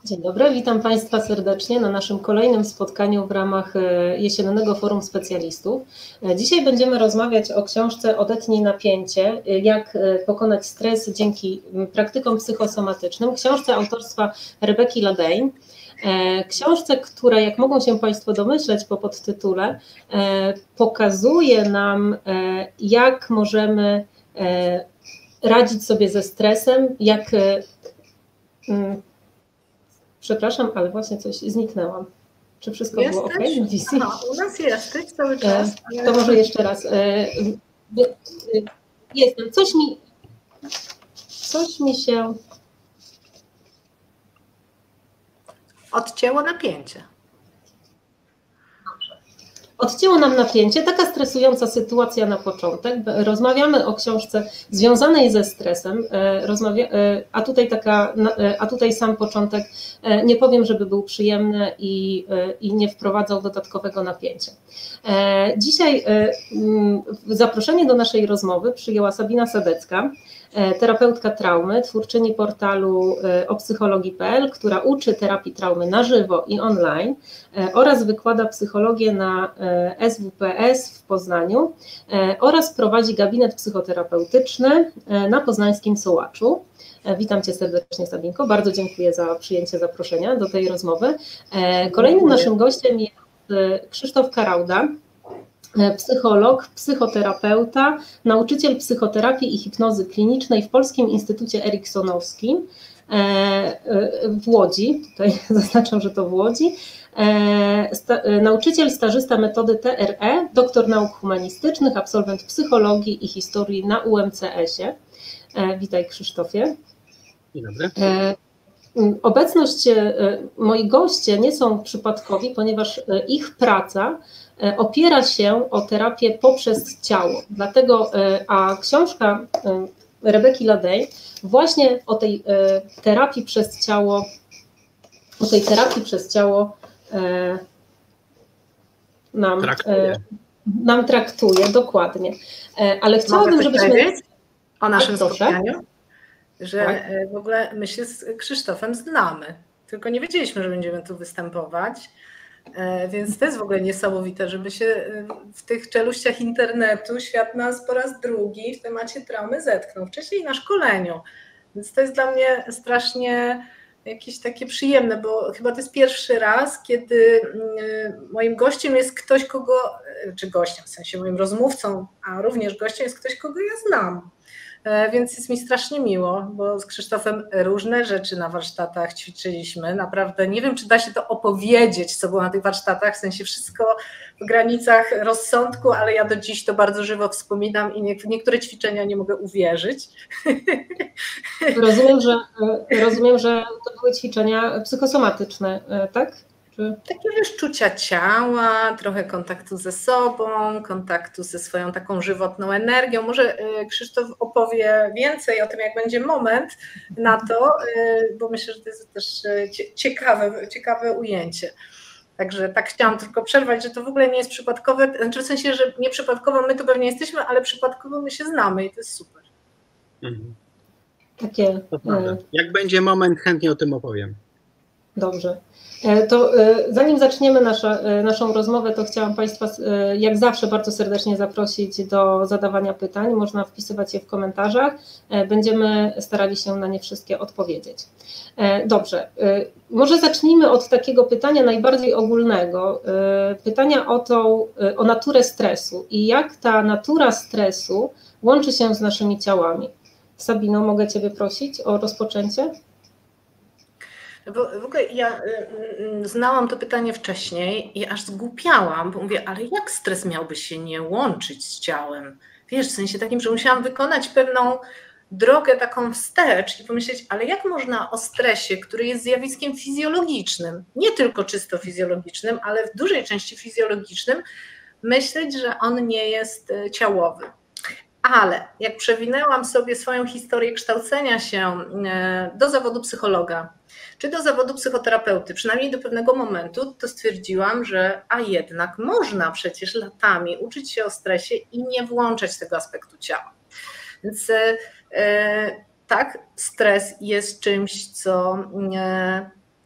Dzień dobry, witam Państwa serdecznie na naszym kolejnym spotkaniu w ramach Jesiennego Forum Specjalistów. Dzisiaj będziemy rozmawiać o książce Odetnij napięcie, jak pokonać stres dzięki praktykom psychosomatycznym, książce autorstwa Rebeki Ladane. Książce, która, jak mogą się Państwo domyśleć po podtytule, pokazuje nam, jak możemy radzić sobie ze stresem, jak... Przepraszam, ale właśnie coś zniknęłam. Czy wszystko było ok na wizji? Aha, u nas jesteś cały czas. To może jeszcze raz. Jestem. Coś mi się... Odcięło napięcie. Odcięło nam napięcie, taka stresująca sytuacja na początek. Rozmawiamy o książce związanej ze stresem, a tutaj sam początek, nie powiem, żeby był przyjemny i nie wprowadzał dodatkowego napięcia. Dzisiaj zaproszenie do naszej rozmowy przyjęła Sabina Sadecka, terapeutka traumy, twórczyni portalu opsychologii.pl, która uczy terapii traumy na żywo i online oraz wykłada psychologię na SWPS w Poznaniu oraz prowadzi gabinet psychoterapeutyczny na poznańskim Sołaczu. Witam Cię serdecznie, Sabinko. Bardzo dziękuję za przyjęcie zaproszenia do tej rozmowy. Kolejnym naszym gościem jest Krzysztof Karauda, psycholog, psychoterapeuta, nauczyciel psychoterapii i hipnozy klinicznej w Polskim Instytucie Eriksonowskim w Łodzi, tutaj zaznaczam, że to w Łodzi, nauczyciel, stażysta metody TRE, doktor nauk humanistycznych, absolwent psychologii i historii na UMCS-ie. Witaj, Krzysztofie. Dzień dobry. Obecność moi goście nie są przypadkowi, ponieważ ich praca opiera się o terapię poprzez ciało. Dlatego, a książka Rebeki Ladane właśnie o tej terapii przez ciało, nam traktuje, dokładnie. Ale chciałabym, żebyśmy... O naszym spotkaniu, że tak. W ogóle my się z Krzysztofem znamy, tylko nie wiedzieliśmy, że będziemy tu występować. Więc to jest w ogóle niesamowite, żeby się w tych czeluściach internetu świat nas po raz drugi w temacie traumy zetknął, wcześniej na szkoleniu. Więc to jest dla mnie strasznie jakieś takie przyjemne, bo chyba to jest pierwszy raz, kiedy moim gościem jest ktoś, czy gościem, w sensie moim rozmówcą, a również gościem jest ktoś, kogo ja znam. Więc jest mi strasznie miło, bo z Krzysztofem różne rzeczy na warsztatach ćwiczyliśmy. Naprawdę nie wiem, czy da się to opowiedzieć, co było na tych warsztatach, w sensie wszystko w granicach rozsądku, ale ja do dziś to bardzo żywo wspominam i w niektóre ćwiczenia nie mogę uwierzyć. Rozumiem, że to były ćwiczenia psychosomatyczne, tak? Takie wyczucia ciała, trochę kontaktu ze sobą, kontaktu ze swoją taką żywotną energią. Może Krzysztof opowie więcej o tym, jak będzie moment na to, bo myślę, że to jest też ciekawe ujęcie. Także tak chciałam tylko przerwać, że to w ogóle nie jest przypadkowe, znaczy w sensie, że nie przypadkowo my tu pewnie jesteśmy, ale przypadkowo my się znamy i to jest super. Takie... Jak będzie moment, chętnie o tym opowiem. Dobrze. To zanim zaczniemy naszą rozmowę, to chciałam Państwa jak zawsze bardzo serdecznie zaprosić do zadawania pytań. Można wpisywać je w komentarzach. Będziemy starali się na nie wszystkie odpowiedzieć. Dobrze, może zacznijmy od takiego pytania najbardziej ogólnego. Pytania o naturę stresu i jak ta natura stresu łączy się z naszymi ciałami. Sabino, mogę Ciebie prosić o rozpoczęcie? Bo w ogóle ja znałam to pytanie wcześniej i aż zgłupiałam, bo mówię, ale jak stres miałby się nie łączyć z ciałem? Wiesz, w sensie takim, że musiałam wykonać pewną drogę taką wstecz i pomyśleć, ale jak można o stresie, który jest zjawiskiem fizjologicznym, nie tylko czysto fizjologicznym, ale w dużej części fizjologicznym, myśleć, że on nie jest ciałowy. Ale jak przewinęłam sobie swoją historię kształcenia się do zawodu psychologa, czy do zawodu psychoterapeuty, przynajmniej do pewnego momentu, to stwierdziłam, że a jednak można przecież latami uczyć się o stresie i nie włączać tego aspektu ciała. Więc tak, stres jest czymś, co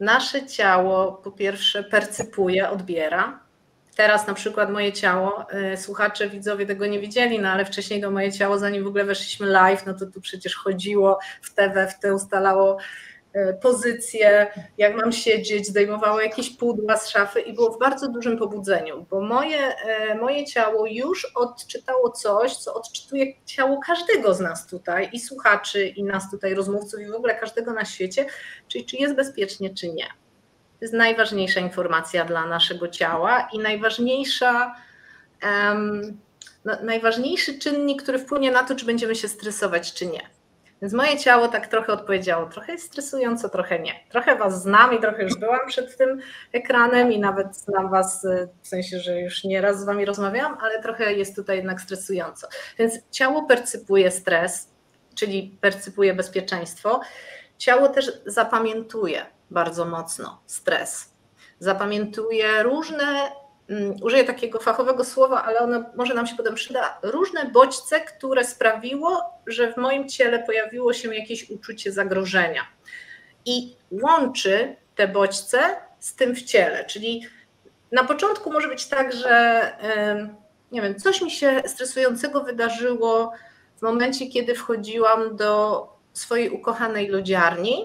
nasze ciało po pierwsze percypuje, odbiera. Teraz na przykład moje ciało, słuchacze, widzowie tego nie widzieli, no ale wcześniej to moje ciało, zanim w ogóle weszliśmy live, no to tu przecież chodziło w te ustalało pozycję, jak mam siedzieć, zdejmowało jakieś pudła z szafy i było w bardzo dużym pobudzeniu, bo moje ciało już odczytało coś, co odczytuje ciało każdego z nas tutaj i słuchaczy, i nas tutaj rozmówców, i w ogóle każdego na świecie, czyli czy jest bezpiecznie, czy nie. To jest najważniejsza informacja dla naszego ciała i najważniejszy czynnik, który wpłynie na to, czy będziemy się stresować, czy nie. Więc moje ciało tak trochę odpowiedziało, trochę jest stresująco, trochę nie. Trochę was znam i trochę już byłam przed tym ekranem i nawet znam was, w sensie, że już nieraz z wami rozmawiałam, ale trochę jest tutaj jednak stresująco. Więc ciało percypuje stres, czyli percypuje bezpieczeństwo. Ciało też zapamiętuje bardzo mocno stres. Zapamiętuje różne, użyję takiego fachowego słowa, ale ono może nam się potem przyda, różne bodźce, które sprawiło, że w moim ciele pojawiło się jakieś uczucie zagrożenia. I łączy te bodźce z tym w ciele. Czyli na początku może być tak, że nie wiem, coś mi się stresującego wydarzyło w momencie, kiedy wchodziłam do swojej ukochanej lodziarni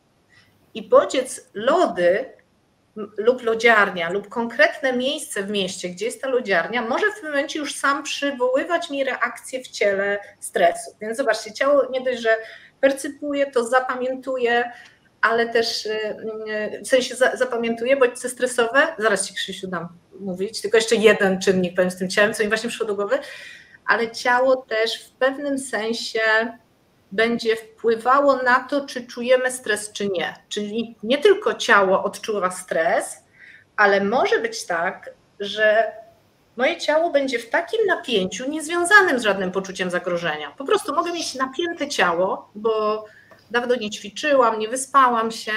i bodziec lody lub lodziarnia, lub konkretne miejsce w mieście, gdzie jest ta lodziarnia, może w tym momencie już sam przywoływać mi reakcję w ciele stresu. Więc zobaczcie, ciało nie dość, że percypuje, to zapamiętuje, ale też w sensie zapamiętuje bodźce stresowe. Zaraz ci, Krzysiu, dam mówić, tylko jeszcze jeden czynnik powiem z tym ciałem, co mi właśnie przyszło do głowy, ale ciało też w pewnym sensie będzie wpływało na to, czy czujemy stres, czy nie. Czyli nie tylko ciało odczuwa stres, ale może być tak, że moje ciało będzie w takim napięciu niezwiązanym z żadnym poczuciem zagrożenia. Po prostu mogę mieć napięte ciało, bo dawno nie ćwiczyłam, nie wyspałam się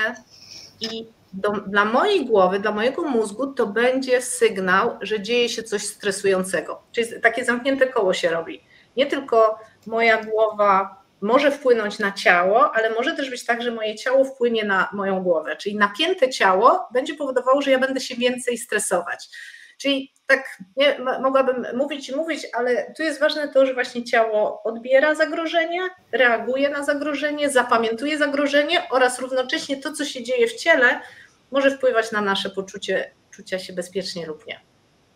i dla mojej głowy, dla mojego mózgu to będzie sygnał, że dzieje się coś stresującego. Czyli takie zamknięte koło się robi. Nie tylko moja głowa może wpłynąć na ciało, ale może też być tak, że moje ciało wpłynie na moją głowę. Czyli napięte ciało będzie powodowało, że ja będę się więcej stresować. Czyli tak nie, mogłabym mówić, ale tu jest ważne to, że właśnie ciało odbiera zagrożenie, reaguje na zagrożenie, zapamiętuje zagrożenie oraz równocześnie to, co się dzieje w ciele, może wpływać na nasze poczucie czucia się bezpiecznie lub nie.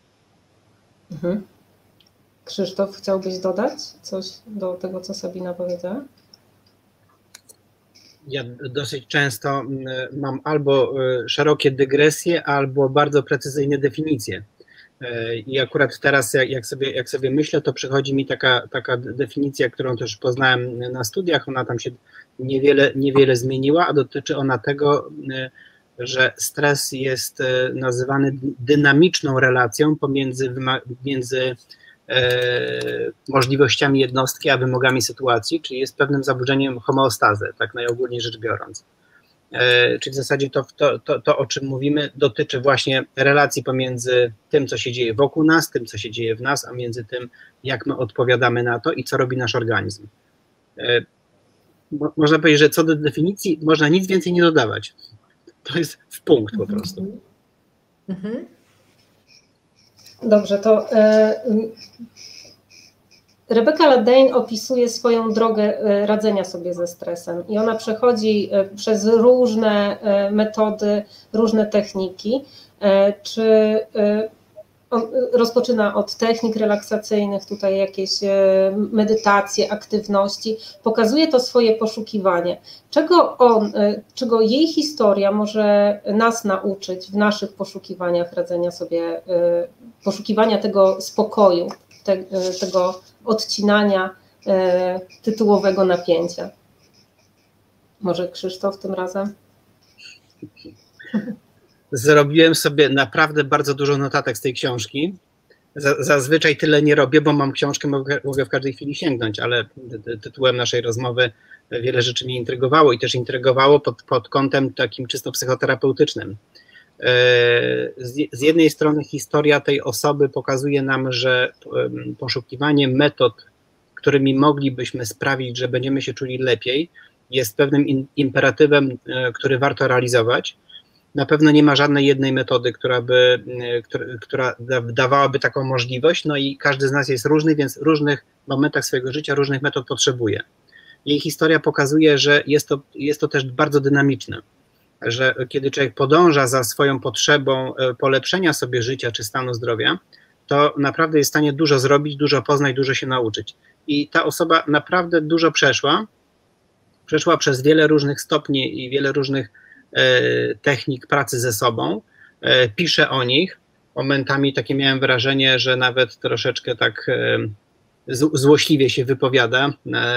Mhm. Krzysztof, chciałbyś dodać coś do tego, co Sabina powiedziała? Ja dosyć często mam albo szerokie dygresje, albo bardzo precyzyjne definicje. I akurat teraz, jak sobie myślę, to przychodzi mi taka definicja, którą też poznałem na studiach, ona tam się niewiele zmieniła, a dotyczy ona tego, że stres jest nazywany dynamiczną relacją między możliwościami jednostki a wymogami sytuacji, czyli jest pewnym zaburzeniem homeostazy, tak najogólniej rzecz biorąc. Czyli w zasadzie to, o czym mówimy, dotyczy właśnie relacji pomiędzy tym, co się dzieje wokół nas, tym, co się dzieje w nas, a między tym, jak my odpowiadamy na to i co robi nasz organizm. Można powiedzieć, że co do definicji można nic więcej nie dodawać. To jest w punkt po prostu. Mhm. Dobrze, to Rebecca Ladane opisuje swoją drogę radzenia sobie ze stresem i ona przechodzi przez różne metody, różne techniki. Rozpoczyna od technik relaksacyjnych, tutaj jakieś medytacje, aktywności, pokazuje to swoje poszukiwanie. Czego jej historia może nas nauczyć w naszych poszukiwaniach radzenia sobie, poszukiwania tego spokoju, tego odcinania tytułowego napięcia. Może Krzysztof tym razem? Zrobiłem sobie naprawdę bardzo dużo notatek z tej książki. Zazwyczaj tyle nie robię, bo mam książkę, mogę w każdej chwili sięgnąć, ale tytułem naszej rozmowy wiele rzeczy mnie intrygowało i też intrygowało pod kątem takim czysto psychoterapeutycznym. Z jednej strony historia tej osoby pokazuje nam, że poszukiwanie metod, którymi moglibyśmy sprawić, że będziemy się czuli lepiej, jest pewnym imperatywem, który warto realizować. Na pewno nie ma żadnej jednej metody, która dawałaby taką możliwość, no i każdy z nas jest różny, więc w różnych momentach swojego życia różnych metod potrzebuje. Jej historia pokazuje, że jest to też bardzo dynamiczne, że kiedy człowiek podąża za swoją potrzebą polepszenia sobie życia czy stanu zdrowia, to naprawdę jest w stanie dużo zrobić, dużo poznać, dużo się nauczyć. I ta osoba naprawdę dużo przeszła przez wiele różnych stopni i wiele różnych technik pracy ze sobą, pisze o nich. Momentami takie miałem wrażenie, że nawet troszeczkę tak złośliwie się wypowiada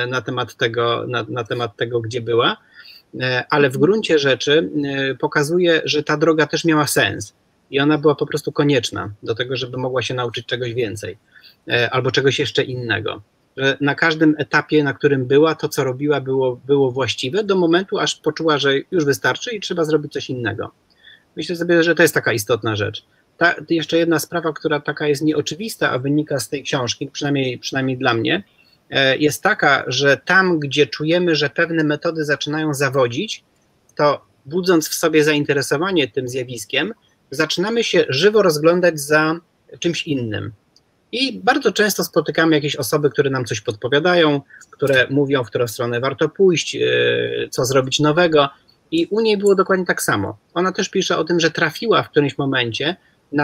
na temat tego, gdzie była, ale w gruncie rzeczy pokazuje, że ta droga też miała sens i ona była po prostu konieczna do tego, żeby mogła się nauczyć czegoś więcej albo czegoś jeszcze innego. Że na każdym etapie, na którym była, to co robiła było właściwe do momentu, aż poczuła, że już wystarczy i trzeba zrobić coś innego. Myślę sobie, że to jest taka istotna rzecz. Jeszcze jedna sprawa, która taka jest nieoczywista, a wynika z tej książki, przynajmniej dla mnie, jest taka, że tam, gdzie czujemy, że pewne metody zaczynają zawodzić, to budząc w sobie zainteresowanie tym zjawiskiem, zaczynamy się żywo rozglądać za czymś innym. I bardzo często spotykamy jakieś osoby, które nam coś podpowiadają, które mówią, w którą stronę warto pójść, co zrobić nowego. I u niej było dokładnie tak samo. Ona też pisze o tym, że trafiła w którymś momencie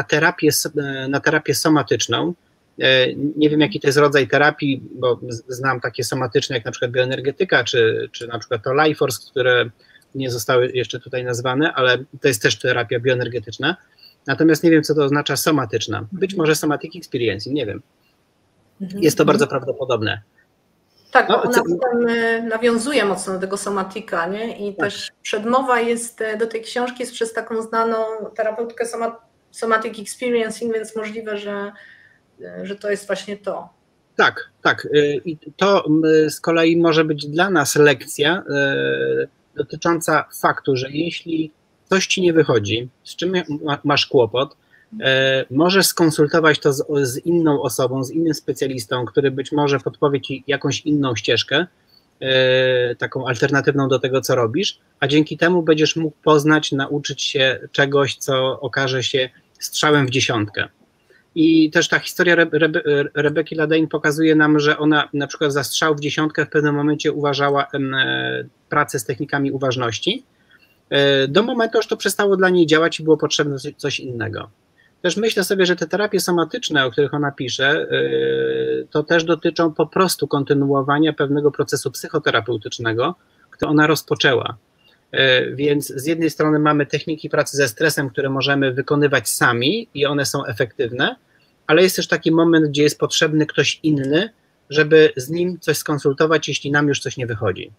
na terapię somatyczną. Nie wiem, jaki to jest rodzaj terapii, bo znam takie somatyczne, jak na przykład bioenergetyka, czy na przykład to Life Force, które nie zostały jeszcze tutaj nazwane, ale to jest też terapia bioenergetyczna. Natomiast nie wiem, co to oznacza somatyczna. Być może somatic experiencing, nie wiem. Jest to bardzo prawdopodobne. Tak, bo ona potem nawiązuje mocno do tego somatika, nie? I tak. Też przedmowa jest do tej książki jest przez taką znaną terapeutkę somatic experiencing, więc możliwe, że to jest właśnie to. Tak, tak. I to z kolei może być dla nas lekcja dotycząca faktu, że jeśli coś ci nie wychodzi, z czym masz kłopot, możesz skonsultować to z inną osobą, z innym specjalistą, który być może podpowie ci jakąś inną ścieżkę, taką alternatywną do tego, co robisz, a dzięki temu będziesz mógł poznać, nauczyć się czegoś, co okaże się strzałem w dziesiątkę. I też ta historia Rebeki Ladane pokazuje nam, że ona na przykład za strzał w dziesiątkę w pewnym momencie uważała pracę z technikami uważności, do momentu, aż to przestało dla niej działać i było potrzebne coś innego. Też myślę sobie, że te terapie somatyczne, o których ona pisze, to też dotyczą po prostu kontynuowania pewnego procesu psychoterapeutycznego, który ona rozpoczęła. Więc z jednej strony mamy techniki pracy ze stresem, które możemy wykonywać sami i one są efektywne, ale jest też taki moment, gdzie jest potrzebny ktoś inny, żeby z nim coś skonsultować, jeśli nam już coś nie wychodzi.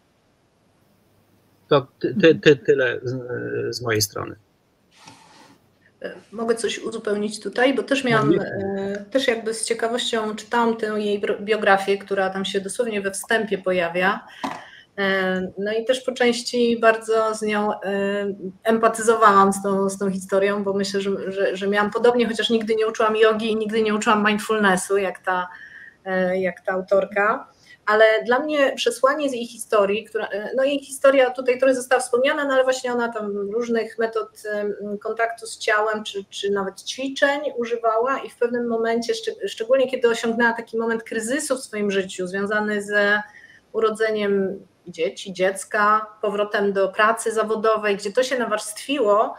To tyle z mojej strony. Mogę coś uzupełnić tutaj, bo też miałam, też jakby z ciekawością czytałam tę jej biografię, która tam się dosłownie we wstępie pojawia. No i też po części bardzo z nią empatyzowałam z tą historią, bo myślę, że miałam podobnie, chociaż nigdy nie uczyłam jogi i nigdy nie uczyłam mindfulnessu, jak ta autorka. Ale dla mnie przesłanie z jej historii, jej historia tutaj trochę została wspomniana, no ale właśnie ona tam różnych metod kontaktu z ciałem, czy nawet ćwiczeń używała i w pewnym momencie, szczególnie kiedy osiągnęła taki moment kryzysu w swoim życiu, związany z urodzeniem dziecka, powrotem do pracy zawodowej, gdzie to się nawarstwiło,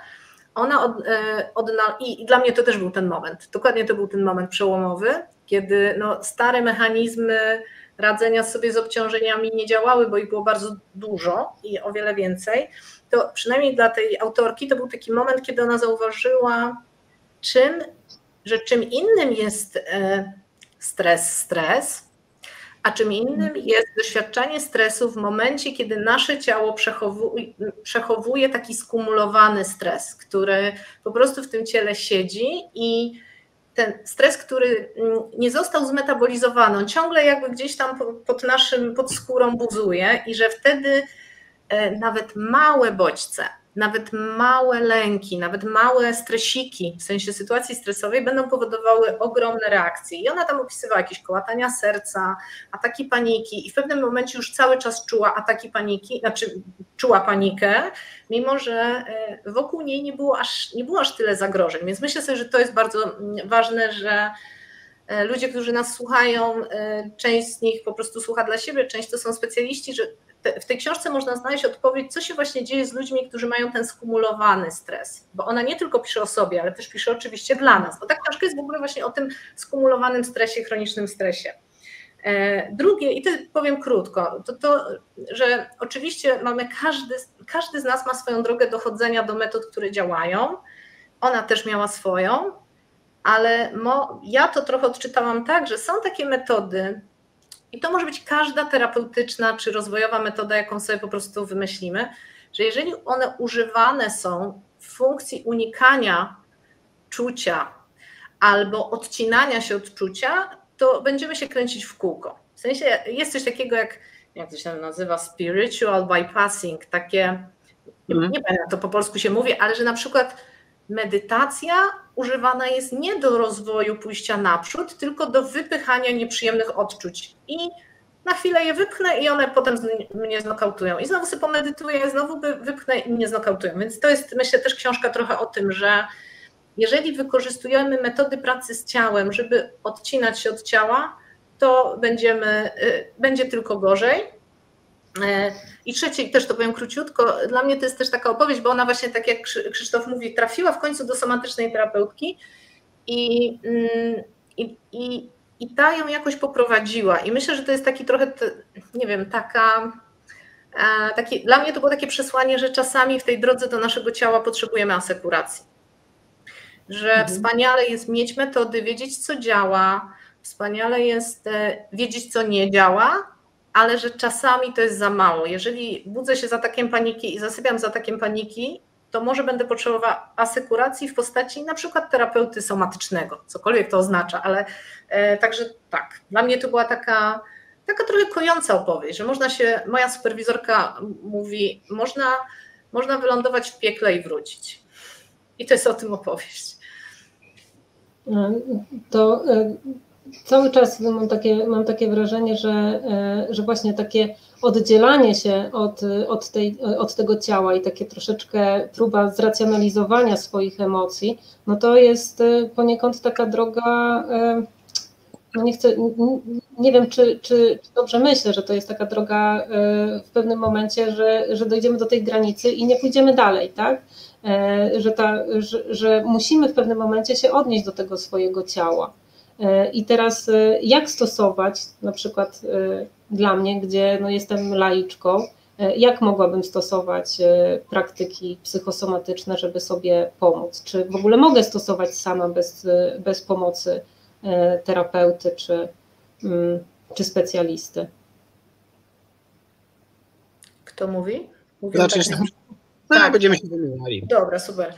i dla mnie to też był ten moment, dokładnie to był ten moment przełomowy, kiedy stare mechanizmy radzenia sobie z obciążeniami nie działały, bo ich było bardzo dużo i o wiele więcej, to przynajmniej dla tej autorki to był taki moment, kiedy ona zauważyła, że czym innym jest stres, a czym innym jest doświadczanie stresu w momencie, kiedy nasze ciało przechowuje taki skumulowany stres, który po prostu w tym ciele siedzi i ten stres, który nie został zmetabolizowany, on ciągle jakby gdzieś tam pod skórą buzuje i że wtedy nawet małe bodźce, nawet małe lęki, nawet małe stresiki, w sensie sytuacji stresowej będą powodowały ogromne reakcje. I ona tam opisywała jakieś kołatania serca, ataki paniki i w pewnym momencie już cały czas czuła ataki paniki, znaczy czuła panikę, mimo że wokół niej nie było aż tyle zagrożeń. Więc myślę sobie, że to jest bardzo ważne, że ludzie, którzy nas słuchają, część z nich po prostu słucha dla siebie, część to są specjaliści, że w tej książce można znaleźć odpowiedź, co się właśnie dzieje z ludźmi, którzy mają ten skumulowany stres, bo ona nie tylko pisze o sobie, ale też pisze oczywiście dla nas, bo ta książka jest w ogóle właśnie o tym skumulowanym stresie, chronicznym stresie. Drugie, i to powiem krótko, to że oczywiście każdy z nas ma swoją drogę dochodzenia do metod, które działają, ona też miała swoją, ale ja to trochę odczytałam tak, że są takie metody, i to może być każda terapeutyczna czy rozwojowa metoda, jaką sobie po prostu wymyślimy, że jeżeli one używane są w funkcji unikania czucia albo odcinania się od czucia, to będziemy się kręcić w kółko. W sensie jest coś takiego jak to się nazywa, spiritual bypassing, takie, nie pamiętam jak to po polsku się mówi, ale że na przykład medytacja używana jest nie do rozwoju pójścia naprzód, tylko do wypychania nieprzyjemnych odczuć. I na chwilę je wypchnę i one potem mnie znokautują. I znowu sobie pomedytuję, znowu wypchnę i mnie znokautują. Więc to jest, myślę, też książka trochę o tym, że jeżeli wykorzystujemy metody pracy z ciałem, żeby odcinać się od ciała, to będzie tylko gorzej. I trzecie, też to powiem króciutko, dla mnie to jest też taka opowieść, bo ona właśnie, tak jak Krzysztof mówi, trafiła w końcu do somatycznej terapeutki i ta ją jakoś poprowadziła. I myślę, że to jest taki trochę, nie wiem, dla mnie to było takie przesłanie, że czasami w tej drodze do naszego ciała potrzebujemy asekuracji. Że wspaniale jest mieć metody, wiedzieć, co działa, wspaniale jest wiedzieć, co nie działa, ale że czasami to jest za mało. Jeżeli budzę się z atakiem paniki i zasypiam z atakiem paniki, to może będę potrzebowała asekuracji w postaci na przykład terapeuty somatycznego, cokolwiek to oznacza, ale także tak, dla mnie to była taka trochę kojąca opowieść, że moja superwizorka mówi, można wylądować w piekle i wrócić. I to jest o tym opowieść. To cały czas mam takie wrażenie, że właśnie takie oddzielanie się od tego ciała i takie troszeczkę próba zracjonalizowania swoich emocji, no to jest poniekąd taka droga, no nie wiem, czy dobrze myślę, że to jest taka droga w pewnym momencie, że dojdziemy do tej granicy i nie pójdziemy dalej, tak? Że musimy w pewnym momencie się odnieść do tego swojego ciała. I teraz jak stosować, na przykład dla mnie, gdzie no jestem laiczką, jak mogłabym stosować praktyki psychosomatyczne, żeby sobie pomóc? Czy w ogóle mogę stosować sama bez pomocy terapeuty czy specjalisty? Kto mówi? Zaczniesz tak. Tak, będziemy się wymieniali. Dobra, super.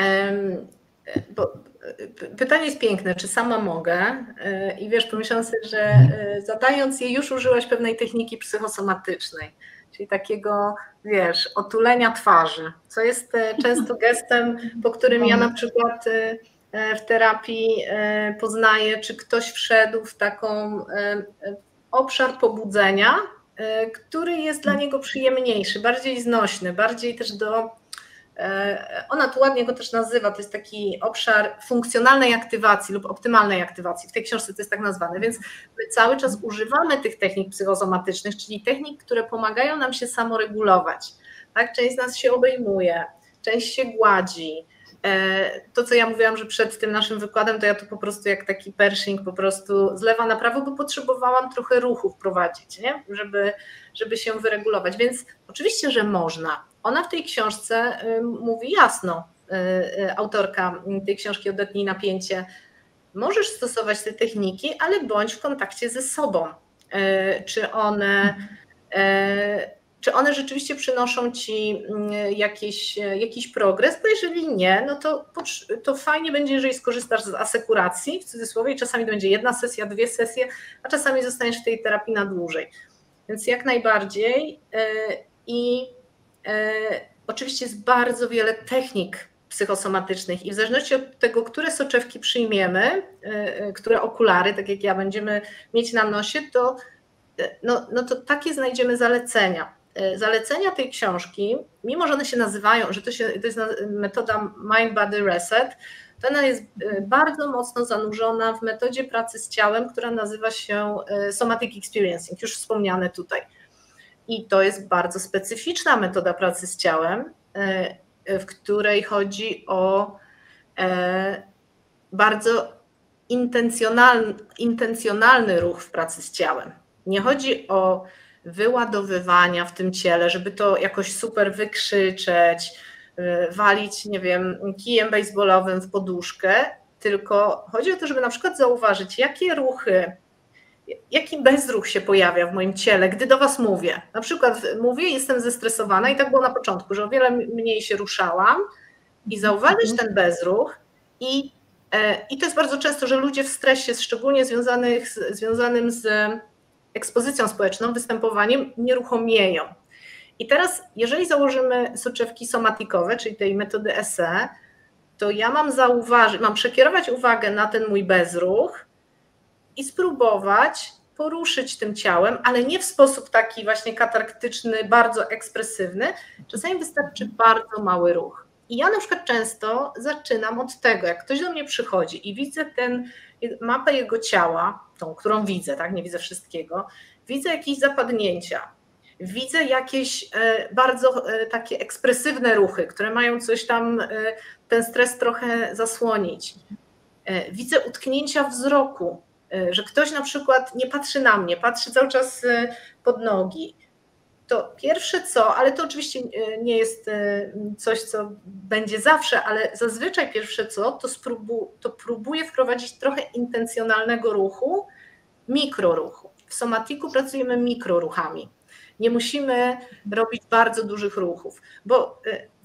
Pytanie jest piękne, czy sama mogę? I wiesz, pomyślałam sobie, że zadając je już użyłaś pewnej techniki psychosomatycznej, czyli takiego, wiesz, otulenia twarzy, co jest często gestem, po którym ja na przykład w terapii poznaję, czy ktoś wszedł w taką obszar pobudzenia, który jest dla niego przyjemniejszy, bardziej znośny, bardziej też ona tu ładnie go też nazywa, to jest taki obszar funkcjonalnej aktywacji lub optymalnej aktywacji, w tej książce to jest tak nazwane, więc my cały czas używamy tych technik psychosomatycznych, czyli technik, które pomagają nam się samoregulować, tak? Część z nas się obejmuje, część się gładzi. To, co ja mówiłam, że przed tym naszym wykładem, to ja tu po prostu jak taki Pershing po prostu z lewa na prawo, bo potrzebowałam trochę ruchu wprowadzić, nie? Żeby się wyregulować, więc oczywiście, że można. Ona w tej książce mówi jasno, autorka tej książki Odetnij napięcie, możesz stosować te techniki, ale bądź w kontakcie ze sobą. Czy one rzeczywiście przynoszą ci jakiś progres, bo jeżeli nie, no to fajnie będzie, jeżeli skorzystasz z asekuracji, w cudzysłowie, i czasami to będzie 1 sesja, 2 sesje, a czasami zostaniesz w tej terapii na dłużej. Więc jak najbardziej oczywiście jest bardzo wiele technik psychosomatycznych i w zależności od tego, które soczewki przyjmiemy, które okulary, tak jak ja, będziemy mieć na nosie, to, to takie znajdziemy zalecenia. Zalecenia tej książki, mimo że one się nazywają, że to jest metoda Mind Body Reset, to ona jest bardzo mocno zanurzona w metodzie pracy z ciałem, która nazywa się Somatic Experiencing, już wspomniane tutaj. I to jest bardzo specyficzna metoda pracy z ciałem, w której chodzi o bardzo intencjonalny ruch w pracy z ciałem. Nie chodzi o wyładowywania w tym ciele, żeby to jakoś super wykrzyczeć, walić, nie wiem, kijem baseballowym w poduszkę, tylko chodzi o to, żeby na przykład zauważyć, jakie ruchy, jaki bezruch się pojawia w moim ciele, gdy do was mówię. Na przykład mówię, jestem zestresowana i tak było na początku, że o wiele mniej się ruszałam i zauważyć ten bezruch i to jest bardzo często, że ludzie w stresie, szczególnie związanym z ekspozycją społeczną, występowaniem, nieruchomieją. I teraz, jeżeli założymy soczewki somatikowe, czyli tej metody ESE, to ja mam przekierować uwagę na ten mój bezruch i spróbować poruszyć tym ciałem, ale nie w sposób taki właśnie katarktyczny, bardzo ekspresywny. Czasami wystarczy bardzo mały ruch. I ja na przykład często zaczynam od tego, jak ktoś do mnie przychodzi i widzę mapę jego ciała, tą, którą widzę, tak, nie widzę wszystkiego, widzę jakieś zapadnięcia, widzę jakieś bardzo takie ekspresywne ruchy, które mają coś tam, ten stres trochę zasłonić. Widzę utknięcia wzroku, że ktoś na przykład nie patrzy na mnie, patrzy cały czas pod nogi. To pierwsze co, ale to oczywiście nie jest coś, co będzie zawsze, ale zazwyczaj pierwsze co, to próbuję wprowadzić trochę intencjonalnego ruchu, mikroruchu. W somatiku pracujemy mikroruchami. Nie musimy robić bardzo dużych ruchów, bo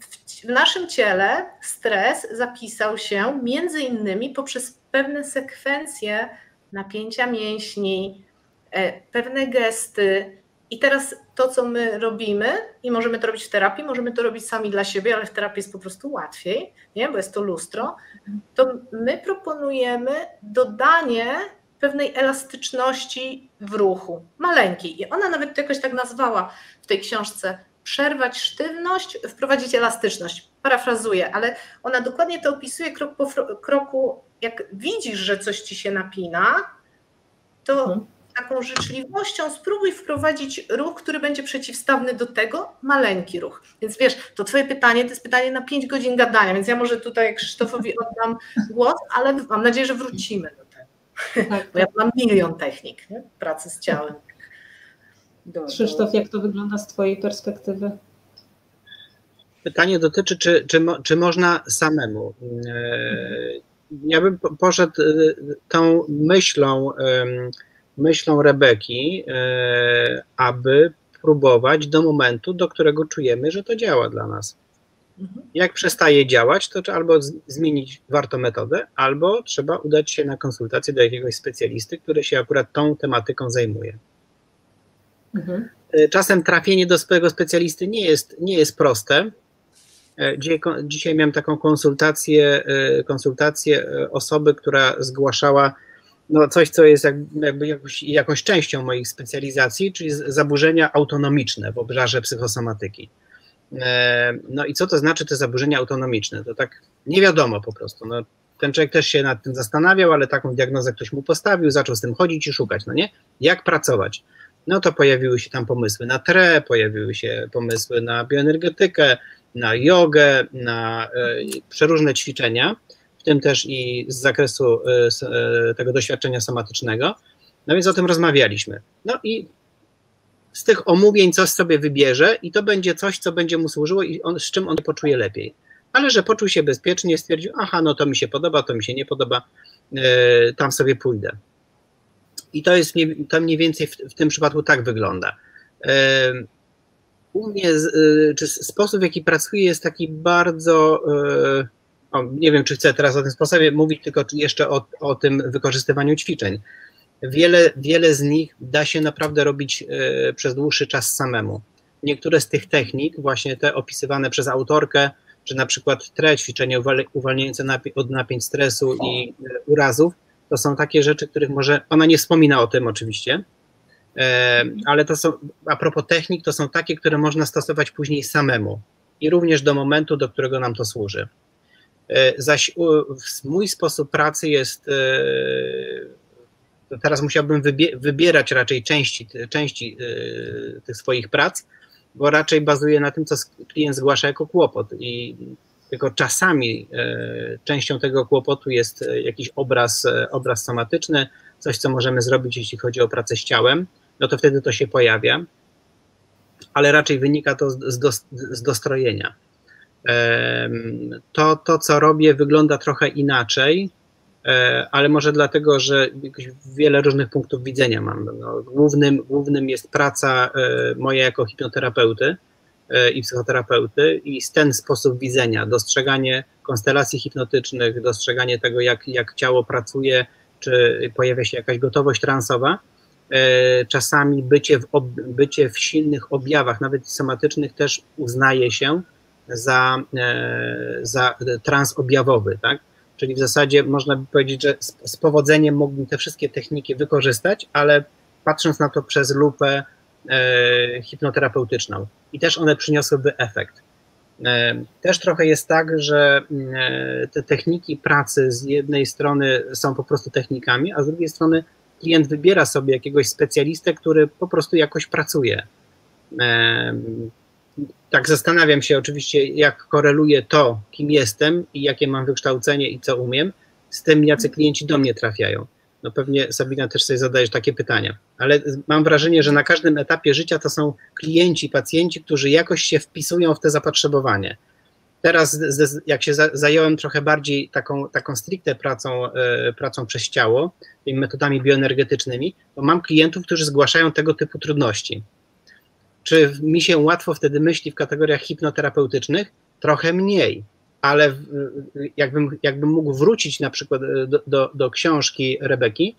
w naszym ciele stres zapisał się między innymi poprzez pewne sekwencje napięcia mięśni, pewne gesty. I teraz to, co my robimy, i możemy to robić w terapii, możemy to robić sami dla siebie, ale w terapii jest po prostu łatwiej, nie? Bo jest to lustro, to my proponujemy dodanie pewnej elastyczności w ruchu, maleńkiej. I ona nawet to jakoś tak nazwała w tej książce, przerwać sztywność, wprowadzić elastyczność. Parafrazuję, ale ona dokładnie to opisuje krok po kroku. Jak widzisz, że coś ci się napina, to taką życzliwością spróbuj wprowadzić ruch, który będzie przeciwstawny do tego, maleńki ruch. Więc wiesz, to twoje pytanie to jest pytanie na 5 godzin gadania, więc ja może tutaj Krzysztofowi oddam głos, ale mam nadzieję, że wrócimy do tego. Tak. Bo ja mam milion technik, nie? Pracy z ciałem. Krzysztof, jak to wygląda z twojej perspektywy? Pytanie dotyczy, czy można samemu. Ja bym poszedł tą myślą Rebeki, aby próbować do momentu, do którego czujemy, że to działa dla nas. Jak przestaje działać, to albo zmienić warto metodę, albo trzeba udać się na konsultację do jakiegoś specjalisty, który się akurat tą tematyką zajmuje. Czasem trafienie do swojego specjalisty nie jest proste. Dzisiaj miałem taką konsultację osoby, która zgłaszała coś, co jest jakąś częścią moich specjalizacji, czyli zaburzenia autonomiczne w obszarze psychosomatyki. No i co to znaczy te zaburzenia autonomiczne? To tak nie wiadomo po prostu. No, ten człowiek też się nad tym zastanawiał, ale taką diagnozę ktoś mu postawił, zaczął z tym chodzić i szukać, no nie? Jak pracować? No to pojawiły się tam pomysły na TRE, pojawiły się pomysły na bioenergetykę, na jogę, na przeróżne ćwiczenia, w tym też i z zakresu tego doświadczenia somatycznego. No więc o tym rozmawialiśmy. No i z tych omówień coś sobie wybierze i to będzie coś, co będzie mu służyło i z czym on się poczuje lepiej. Ale że poczuł się bezpiecznie, stwierdził, aha, no to mi się podoba, to mi się nie podoba, tam sobie pójdę. I to mniej więcej w tym przypadku tak wygląda. U mnie sposób, w jaki pracuję, jest taki bardzo, nie wiem, czy chcę teraz o tym sposobie mówić, tylko jeszcze o tym wykorzystywaniu ćwiczeń. Wiele z nich da się naprawdę robić przez dłuższy czas samemu. niektóre z tych technik, właśnie te opisywane przez autorkę, czy na przykład ćwiczenia uwalniające od napięć stresu i urazów, to są takie rzeczy, których może, ona nie wspomina o tym oczywiście, ale to są, a propos technik, to są takie, które można stosować później samemu i również do momentu, do którego nam to służy. Zaś mój sposób pracy jest, teraz musiałbym wybierać raczej części tych swoich prac, bo raczej bazuje na tym, co klient zgłasza jako kłopot i tylko czasami częścią tego kłopotu jest jakiś obraz somatyczny, coś, co możemy zrobić, jeśli chodzi o pracę z ciałem, no to wtedy to się pojawia, ale raczej wynika to z dostrojenia. To, co robię, wygląda trochę inaczej, ale może dlatego, że wiele różnych punktów widzenia mam. No, głównym jest praca moja jako hipnoterapeuty i psychoterapeuty i ten sposób widzenia, dostrzeganie konstelacji hipnotycznych, dostrzeganie tego, jak ciało pracuje, czy pojawia się jakaś gotowość transowa. Czasami bycie w silnych objawach, nawet somatycznych, też uznaje się za trans objawowy, tak? Czyli w zasadzie można by powiedzieć, że z powodzeniem mógłbym te wszystkie techniki wykorzystać, ale patrząc na to przez lupę hipnoterapeutyczną i też one przyniosłyby efekt. Też trochę jest tak, że te techniki pracy z jednej strony są po prostu technikami, a z drugiej strony klient wybiera sobie jakiegoś specjalistę, który po prostu jakoś pracuje. Tak zastanawiam się oczywiście, jak koreluje to, kim jestem i jakie mam wykształcenie i co umiem, z tym, jacy klienci do mnie trafiają. No pewnie, Sabina, też sobie zadajesz takie pytania, ale mam wrażenie, że na każdym etapie życia to są klienci, pacjenci, którzy jakoś się wpisują w te zapotrzebowanie. Teraz, jak się zająłem trochę bardziej taką stricte pracą przez ciało, tymi metodami bioenergetycznymi, to mam klientów, którzy zgłaszają tego typu trudności. Czy mi się łatwo wtedy myśli w kategoriach hipnoterapeutycznych? Trochę mniej, ale jakbym mógł wrócić na przykład do książki Rebeki,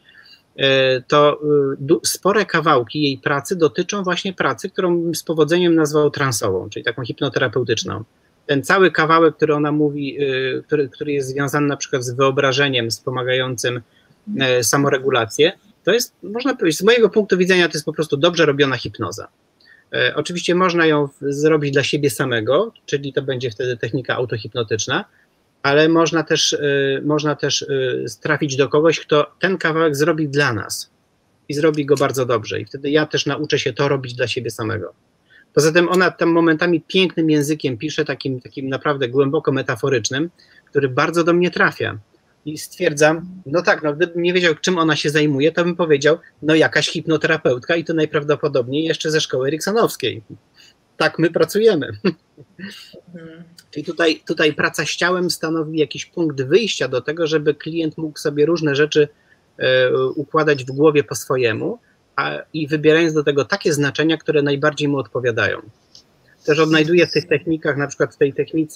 to spore kawałki jej pracy dotyczą właśnie pracy, którą bym z powodzeniem nazwał transową, czyli taką hipnoterapeutyczną. Ten cały kawałek, który ona mówi, który jest związany na przykład z wyobrażeniem wspomagającym samoregulację, to jest, można powiedzieć, z mojego punktu widzenia, to jest po prostu dobrze robiona hipnoza. Oczywiście można ją zrobić dla siebie samego, czyli to będzie wtedy technika autohipnotyczna, ale można też trafić do kogoś, kto ten kawałek zrobi dla nas i zrobi go bardzo dobrze i wtedy ja też nauczę się to robić dla siebie samego. Poza tym ona tam momentami pięknym językiem pisze, takim naprawdę głęboko metaforycznym, który bardzo do mnie trafia. I stwierdzam, no tak, no gdybym nie wiedział, czym ona się zajmuje, to bym powiedział, no jakaś hipnoterapeutka i to najprawdopodobniej jeszcze ze szkoły eriksonowskiej. Tak my pracujemy. Czyli tutaj praca z ciałem stanowi jakiś punkt wyjścia do tego, żeby klient mógł sobie różne rzeczy układać w głowie po swojemu i wybierając do tego takie znaczenia, które najbardziej mu odpowiadają. Też odnajduję w tych technikach, na przykład w tej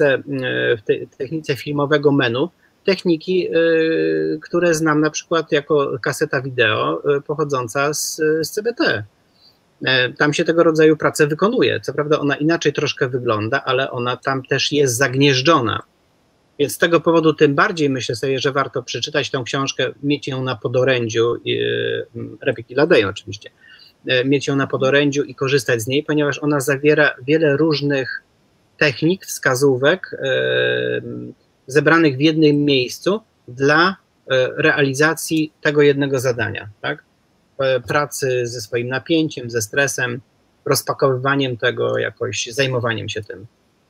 technice filmowego menu, techniki, które znam na przykład jako kaseta wideo pochodząca z CBT. Tam się tego rodzaju pracę wykonuje. Co prawda ona inaczej troszkę wygląda, ale ona tam też jest zagnieżdżona. Więc z tego powodu tym bardziej myślę sobie, że warto przeczytać tę książkę, mieć ją na podorędziu, Rebeki Ladej oczywiście, mieć ją na podorędziu i korzystać z niej, ponieważ ona zawiera wiele różnych technik, wskazówek, zebranych w jednym miejscu dla realizacji tego jednego zadania, tak? Pracy ze swoim napięciem, ze stresem, rozpakowywaniem tego, jakoś zajmowaniem się tym.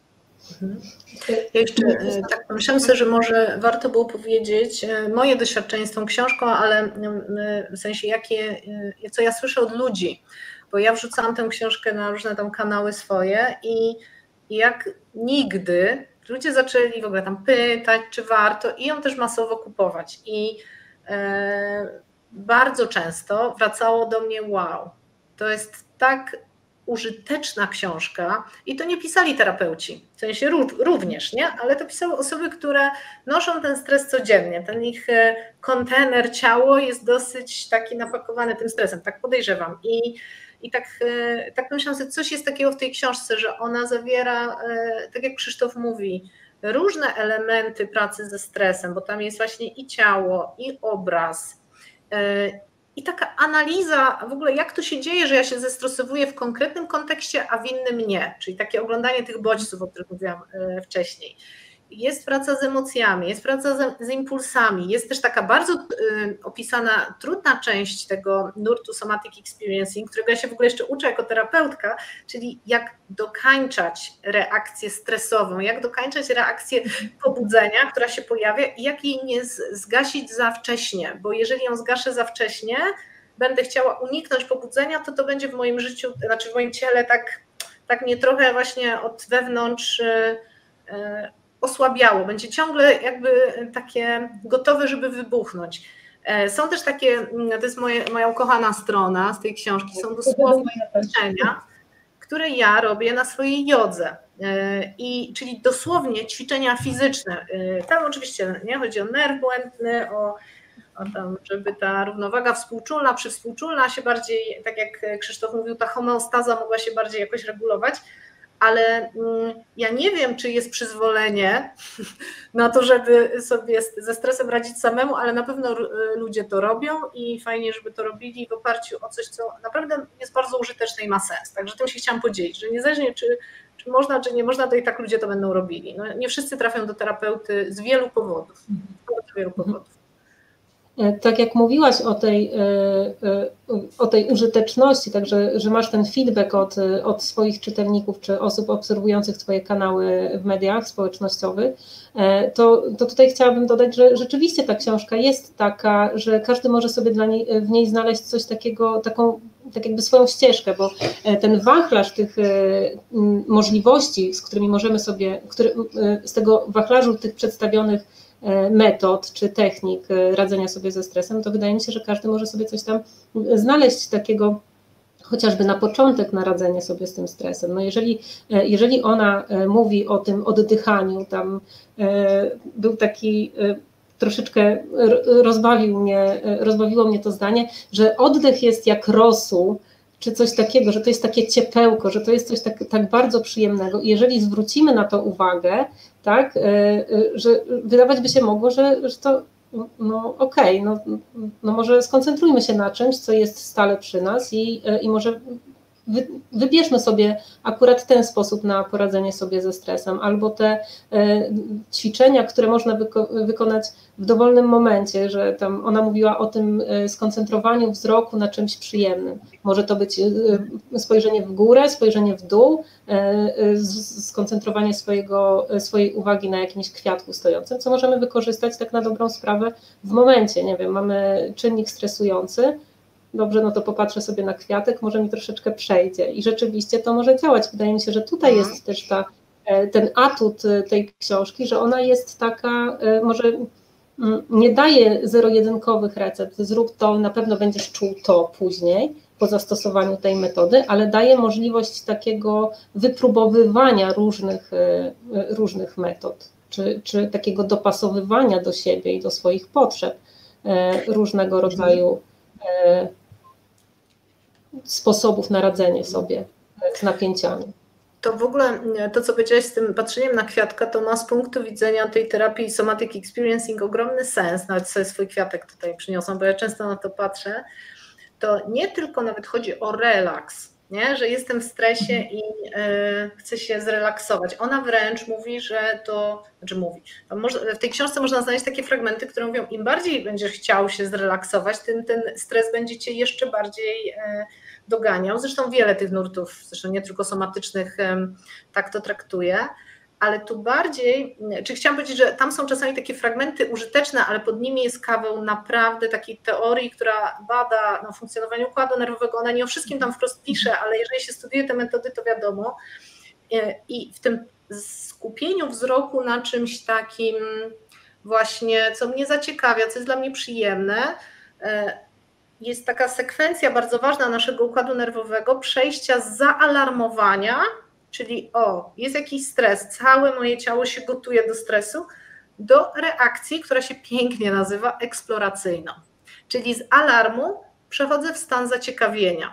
Ja jeszcze tak pomyślałam sobie, że może warto było powiedzieć moje doświadczenie z tą książką, ale w sensie co ja słyszę od ludzi, bo ja wrzucałam tę książkę na różne tam kanały swoje i jak nigdy ludzie zaczęli w ogóle tam pytać, czy warto i ją też masowo kupować i bardzo często wracało do mnie, wow, to jest tak użyteczna książka i to nie pisali terapeuci, w sensie również, nie? Ale to pisały osoby, które noszą ten stres codziennie, ten ich kontener, ciało jest dosyć taki napakowany tym stresem, tak podejrzewam I tak myślę, że coś jest takiego w tej książce, że ona zawiera, tak jak Krzysztof mówi, różne elementy pracy ze stresem, bo tam jest właśnie i ciało, i obraz, i taka analiza w ogóle, jak to się dzieje, że ja się zestresowuję w konkretnym kontekście, a w innym nie, czyli takie oglądanie tych bodźców, o których mówiłam wcześniej. Jest praca z emocjami, jest praca z impulsami, jest też taka bardzo opisana trudna część tego nurtu somatic experiencing, którego ja się w ogóle jeszcze uczę jako terapeutka, czyli jak dokańczać reakcję stresową, jak dokańczać reakcję pobudzenia, która się pojawia i jak jej nie zgasić za wcześnie, bo jeżeli ją zgaszę za wcześnie, będę chciała uniknąć pobudzenia, to będzie w moim życiu, znaczy w moim ciele tak mnie trochę właśnie od wewnątrz osłabiało, będzie ciągle jakby takie gotowe, żeby wybuchnąć. Są też takie, to jest moja ukochana strona z tej książki, są dosłownie ćwiczenia, które ja robię na swojej jodze, czyli dosłownie ćwiczenia fizyczne. Tam oczywiście nie chodzi o nerw błędny, o tam, żeby ta równowaga przywspółczulna się bardziej, tak jak Krzysztof mówił, ta homeostaza mogła się bardziej jakoś regulować, ale ja nie wiem, czy jest przyzwolenie na to, żeby sobie ze stresem radzić samemu, ale na pewno ludzie to robią i fajnie, żeby to robili w oparciu o coś, co naprawdę jest bardzo użyteczne i ma sens. Także tym się chciałam podzielić, że niezależnie czy można, czy nie można, to i tak ludzie to będą robili. No, nie wszyscy trafią do terapeuty z wielu powodów. Tak jak mówiłaś o tej użyteczności, także że masz ten feedback od swoich czytelników czy osób obserwujących Twoje kanały w mediach społecznościowych, to tutaj chciałabym dodać, że rzeczywiście ta książka jest taka, że każdy może sobie w niej znaleźć coś takiego, tak jakby swoją ścieżkę, bo ten wachlarz tych możliwości, z którymi możemy sobie, z tego wachlarzu tych przedstawionych metod czy technik radzenia sobie ze stresem, to wydaje mi się, że każdy może sobie coś tam znaleźć takiego, chociażby na początek na radzenie sobie z tym stresem. No jeżeli ona mówi o tym oddychaniu, tam był taki troszeczkę rozbawiło mnie to zdanie, że oddech jest jak rosół, czy coś takiego, że to jest takie ciepełko, że to jest coś tak bardzo przyjemnego. I jeżeli zwrócimy na to uwagę, tak, że wydawać by się mogło, że to no okej, no może skoncentrujmy się na czymś, co jest stale przy nas i może wybierzmy sobie akurat ten sposób na poradzenie sobie ze stresem, albo te ćwiczenia, które można wykonać w dowolnym momencie, że tam ona mówiła o tym skoncentrowaniu wzroku na czymś przyjemnym. Może to być spojrzenie w górę, spojrzenie w dół, skoncentrowanie swojej uwagi na jakimś kwiatku stojącym, co możemy wykorzystać tak na dobrą sprawę w momencie, nie wiem, mamy czynnik stresujący, dobrze, no to popatrzę sobie na kwiatek, może mi troszeczkę przejdzie i rzeczywiście to może działać. Wydaje mi się, że tutaj jest też ten atut tej książki, że ona jest taka, może nie daje zero-jedynkowych recept, zrób to, na pewno będziesz czuł to później po zastosowaniu tej metody, ale daje możliwość takiego wypróbowywania różnych metod, czy takiego dopasowywania do siebie i do swoich potrzeb różnego rodzaju sposobów na radzenie sobie z napięciami. To w ogóle to, co powiedziałeś z tym patrzeniem na kwiatka, to ma z punktu widzenia tej terapii somatic experiencing ogromny sens. Nawet sobie swój kwiatek tutaj przyniosłam, bo ja często na to patrzę. To nie tylko nawet chodzi o relaks, nie? Że jestem w stresie i chcę się zrelaksować. Ona wręcz mówi, że to, w tej książce można znaleźć takie fragmenty, które mówią, im bardziej będziesz chciał się zrelaksować, tym ten stres będzie cię jeszcze bardziej doganiał. Zresztą wiele tych nurtów, zresztą nie tylko somatycznych, tak to traktuje, ale tu bardziej, czy chciałam powiedzieć, że tam są czasami takie fragmenty użyteczne, ale pod nimi jest kawał naprawdę takiej teorii, która bada funkcjonowanie układu nerwowego. Ona nie o wszystkim tam wprost pisze, ale jeżeli się studiuje te metody, to wiadomo. I w tym skupieniu wzroku na czymś takim właśnie, co mnie zaciekawia, co jest dla mnie przyjemne, jest taka sekwencja bardzo ważna naszego układu nerwowego, przejścia z zaalarmowania, czyli jest jakiś stres, całe moje ciało się gotuje do stresu, do reakcji, która się pięknie nazywa eksploracyjną. Czyli z alarmu przechodzę w stan zaciekawienia.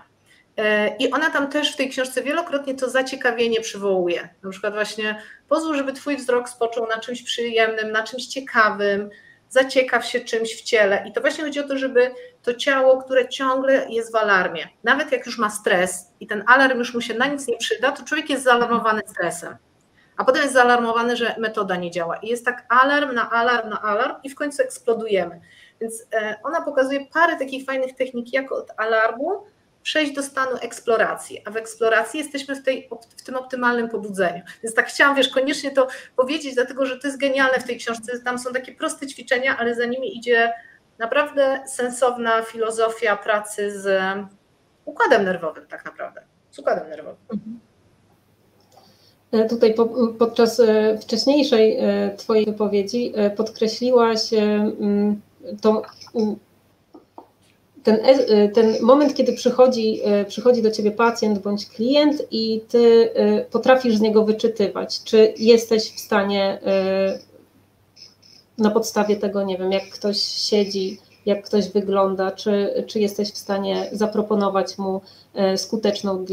I ona tam też w tej książce wielokrotnie to zaciekawienie przywołuje. Na przykład właśnie pozwól, żeby twój wzrok spoczął na czymś przyjemnym, na czymś ciekawym, zaciekaw się czymś w ciele. I to właśnie chodzi o to, żeby to ciało, które ciągle jest w alarmie, nawet jak już ma stres i ten alarm już mu się na nic nie przyda, to człowiek jest zaalarmowany stresem. A potem jest zaalarmowany, że metoda nie działa. I jest tak alarm na alarm na alarm i w końcu eksplodujemy. Więc ona pokazuje parę takich fajnych technik, jak od alarmu przejść do stanu eksploracji, a w eksploracji jesteśmy w tym optymalnym pobudzeniu. Więc tak chciałam, koniecznie to powiedzieć, dlatego że to jest genialne w tej książce. Tam są takie proste ćwiczenia, ale za nimi idzie naprawdę sensowna filozofia pracy z układem nerwowym tak naprawdę, z układem nerwowym. Tutaj podczas wcześniejszej twojej wypowiedzi podkreśliłaś ten moment, kiedy przychodzi do ciebie pacjent bądź klient i ty potrafisz z niego wyczytywać, czy jesteś w stanie na podstawie tego, nie wiem, jak ktoś siedzi, jak ktoś wygląda, czy jesteś w stanie zaproponować mu skuteczną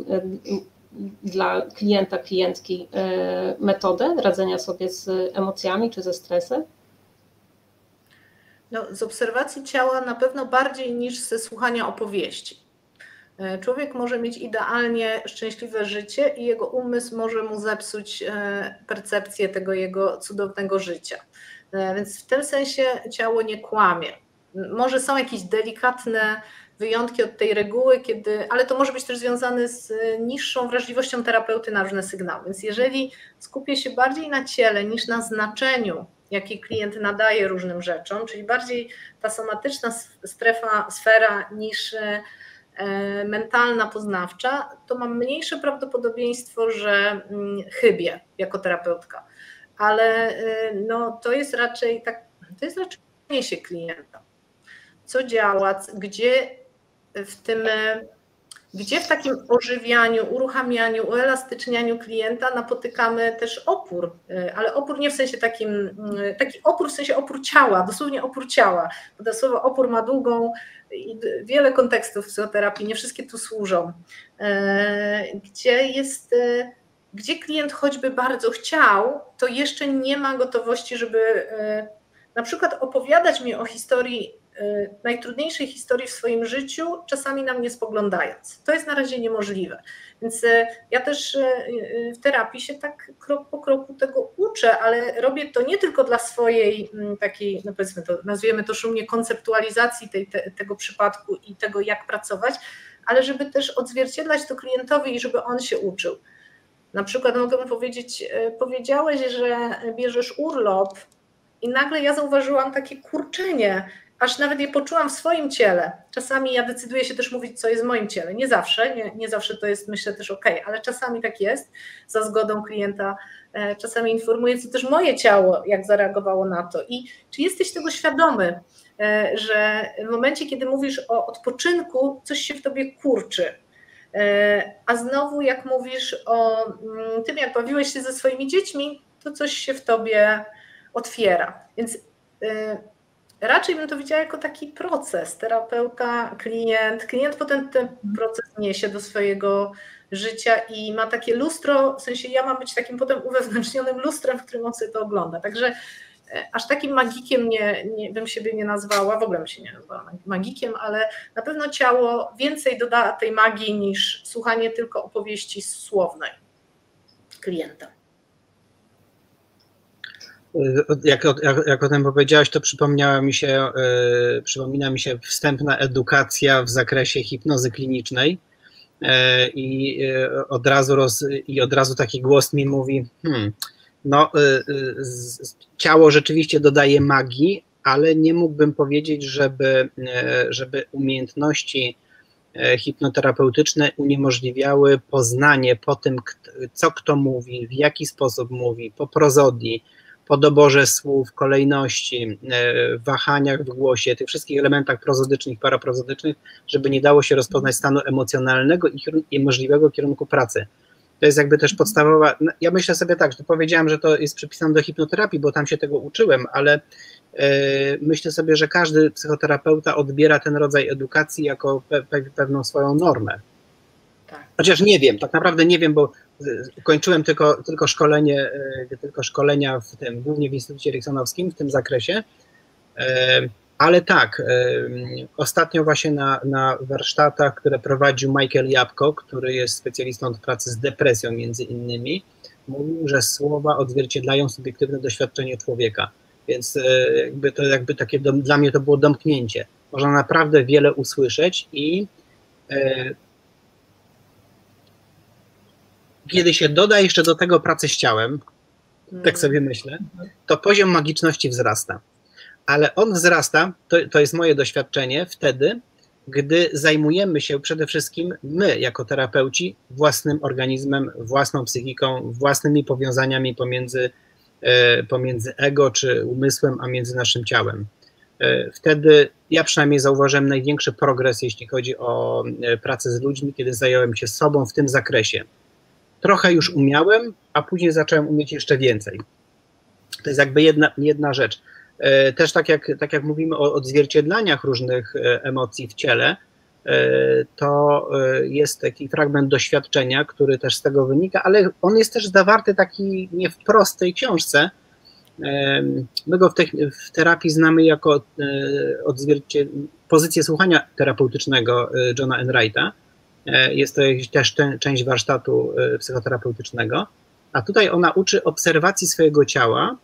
dla klienta, klientki metodę radzenia sobie z emocjami czy ze stresem? No, z obserwacji ciała na pewno bardziej niż ze słuchania opowieści. Człowiek może mieć idealnie szczęśliwe życie i jego umysł może mu zepsuć percepcję tego jego cudownego życia. Więc w tym sensie ciało nie kłamie. Może są jakieś delikatne wyjątki od tej reguły, ale to może być też związane z niższą wrażliwością terapeuty na różne sygnały. Więc jeżeli skupię się bardziej na ciele niż na znaczeniu, jaki klient nadaje różnym rzeczom, czyli bardziej ta somatyczna sfera niż mentalna, poznawcza, to mam mniejsze prawdopodobieństwo, że chybię jako terapeutka. Ale no, to jest raczej się klienta. Co działa, gdzie w takim ożywianiu, uruchamianiu, uelastycznianiu klienta napotykamy też opór, ale opór nie w sensie taki opór w sensie opór ciała, dosłownie opór ciała, bo to słowo opór ma długą i wiele kontekstów w psychoterapii, nie wszystkie tu służą, gdzie klient choćby bardzo chciał, to jeszcze nie ma gotowości, żeby na przykład opowiadać mi o historii, najtrudniejszej historii w swoim życiu, czasami na mnie spoglądając. To jest na razie niemożliwe. Więc ja też w terapii się tak krok po kroku tego uczę, ale robię to nie tylko dla swojej takiej, no powiedzmy to, nazwijmy to szumnie, konceptualizacji tego przypadku i tego, jak pracować, ale żeby też odzwierciedlać to klientowi i żeby on się uczył. Na przykład mogę mu powiedzieć, powiedziałeś, że bierzesz urlop i nagle ja zauważyłam takie kurczenie, aż nawet je poczułam w swoim ciele. Czasami ja decyduję się też mówić, co jest w moim ciele. Nie zawsze, nie zawsze to jest, myślę, też okej, ale czasami tak jest, za zgodą klienta. Czasami informuję, co też moje ciało, jak zareagowało na to. I czy jesteś tego świadomy, że w momencie, kiedy mówisz o odpoczynku, coś się w tobie kurczy. A znowu, jak mówisz o tym, jak bawiłeś się ze swoimi dziećmi, to coś się w tobie otwiera. Więc raczej bym to widziała jako taki proces, terapeuta, klient potem ten proces niesie do swojego życia i ma takie lustro, w sensie ja mam być takim potem uwewnętrznionym lustrem, w którym on sobie to ogląda. Także aż takim magikiem bym siebie nie nazwała, w ogóle bym się nie nazwała magikiem, ale na pewno ciało więcej doda tej magii niż słuchanie tylko opowieści słownej klienta. Jak o tym powiedziałaś, to przypomina mi się wstępna edukacja w zakresie hipnozy klinicznej i od razu taki głos mi mówi, ciało rzeczywiście dodaje magii, ale nie mógłbym powiedzieć, żeby umiejętności hipnoterapeutyczne uniemożliwiały poznanie po tym, co kto mówi, w jaki sposób mówi, po prozodii, po doborze słów, kolejności, wahaniach w głosie, tych wszystkich elementach prozodycznych, paraprozodycznych, żeby nie dało się rozpoznać stanu emocjonalnego i możliwego kierunku pracy. To jest jakby też podstawowa, ja myślę sobie tak, że powiedziałem, że to jest przypisane do hipnoterapii, bo tam się tego uczyłem, ale myślę sobie, że każdy psychoterapeuta odbiera ten rodzaj edukacji jako pewną swoją normę. Tak. Chociaż nie wiem, tak naprawdę nie wiem, bo kończyłem tylko szkolenia głównie w Instytucie Eriksonowskim w tym zakresie, ale tak, ostatnio właśnie na warsztatach, które prowadził Michael Japko, który jest specjalistą od pracy z depresją między innymi, mówił, że słowa odzwierciedlają subiektywne doświadczenie człowieka, więc jakby takie dla mnie to było domknięcie. Można naprawdę wiele usłyszeć i kiedy się doda jeszcze do tego pracę z ciałem, tak sobie myślę, to poziom magiczności wzrasta. Ale on wzrasta, to jest moje doświadczenie, wtedy, gdy zajmujemy się przede wszystkim my, jako terapeuci, własnym organizmem, własną psychiką, własnymi powiązaniami pomiędzy ego czy umysłem, a między naszym ciałem. Wtedy ja przynajmniej zauważyłem największy progres, jeśli chodzi o pracę z ludźmi, kiedy zająłem się sobą w tym zakresie. Trochę już umiałem, a później zacząłem umieć jeszcze więcej. To jest jakby jedna rzecz. Też tak jak mówimy o odzwierciedlaniach różnych emocji w ciele, to jest taki fragment doświadczenia, który też z tego wynika, ale on jest też zawarty taki nie w prostej książce. My go w terapii znamy jako pozycję słuchania terapeutycznego Johna Enrighta. Jest to też część warsztatu psychoterapeutycznego, a tutaj ona uczy obserwacji swojego ciała,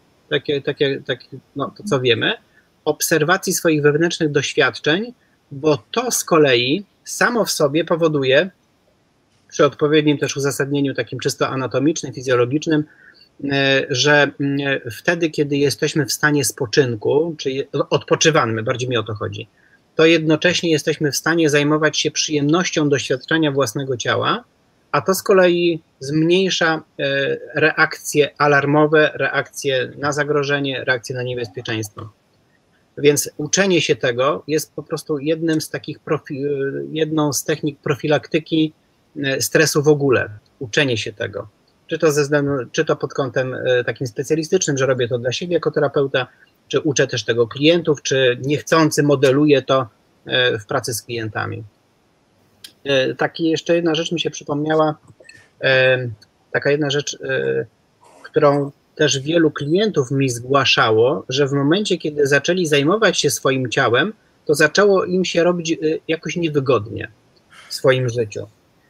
to co wiemy, obserwacji swoich wewnętrznych doświadczeń, bo to z kolei samo w sobie powoduje, przy odpowiednim też uzasadnieniu takim czysto anatomicznym, fizjologicznym, że wtedy, kiedy jesteśmy w stanie spoczynku, czyli odpoczywamy, bardziej mi o to chodzi, to jednocześnie jesteśmy w stanie zajmować się przyjemnością doświadczenia własnego ciała, a to z kolei zmniejsza reakcje alarmowe, reakcje na zagrożenie, reakcje na niebezpieczeństwo. Więc uczenie się tego jest po prostu jedną z technik profilaktyki stresu w ogóle. Uczenie się tego. Czy to pod kątem takim specjalistycznym, że robię to dla siebie jako terapeuta, czy uczę też tego klientów, czy niechcący modeluję to w pracy z klientami. Jeszcze jedna rzecz mi się przypomniała, taka jedna rzecz, którą też wielu klientów mi zgłaszało, że w momencie, kiedy zaczęli zajmować się swoim ciałem, to zaczęło im się robić jakoś niewygodnie w swoim życiu.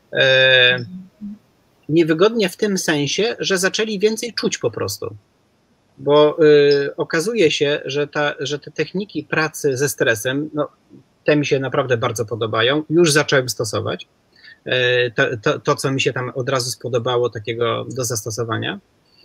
Niewygodnie w tym sensie, że zaczęli więcej czuć po prostu. Bo okazuje się, że te techniki pracy ze stresem, no, te mi się naprawdę bardzo podobają, już zacząłem stosować. To, co mi się tam od razu spodobało takiego do zastosowania.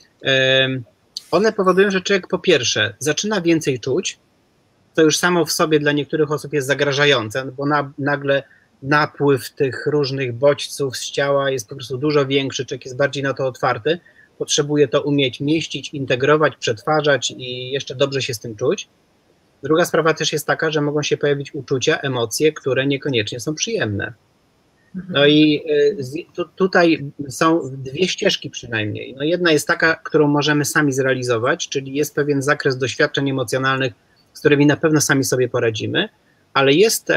One powodują, że człowiek po pierwsze zaczyna więcej czuć, to już samo w sobie dla niektórych osób jest zagrażające, bo nagle napływ tych różnych bodźców z ciała jest po prostu dużo większy, człowiek jest bardziej na to otwarty, potrzebuje to umieć mieścić, integrować, przetwarzać i jeszcze dobrze się z tym czuć. Druga sprawa też jest taka, że mogą się pojawić uczucia, emocje, które niekoniecznie są przyjemne. No i tutaj są dwie ścieżki przynajmniej. No jedna jest taka, którą możemy sami zrealizować, czyli jest pewien zakres doświadczeń emocjonalnych, z którymi na pewno sami sobie poradzimy, ale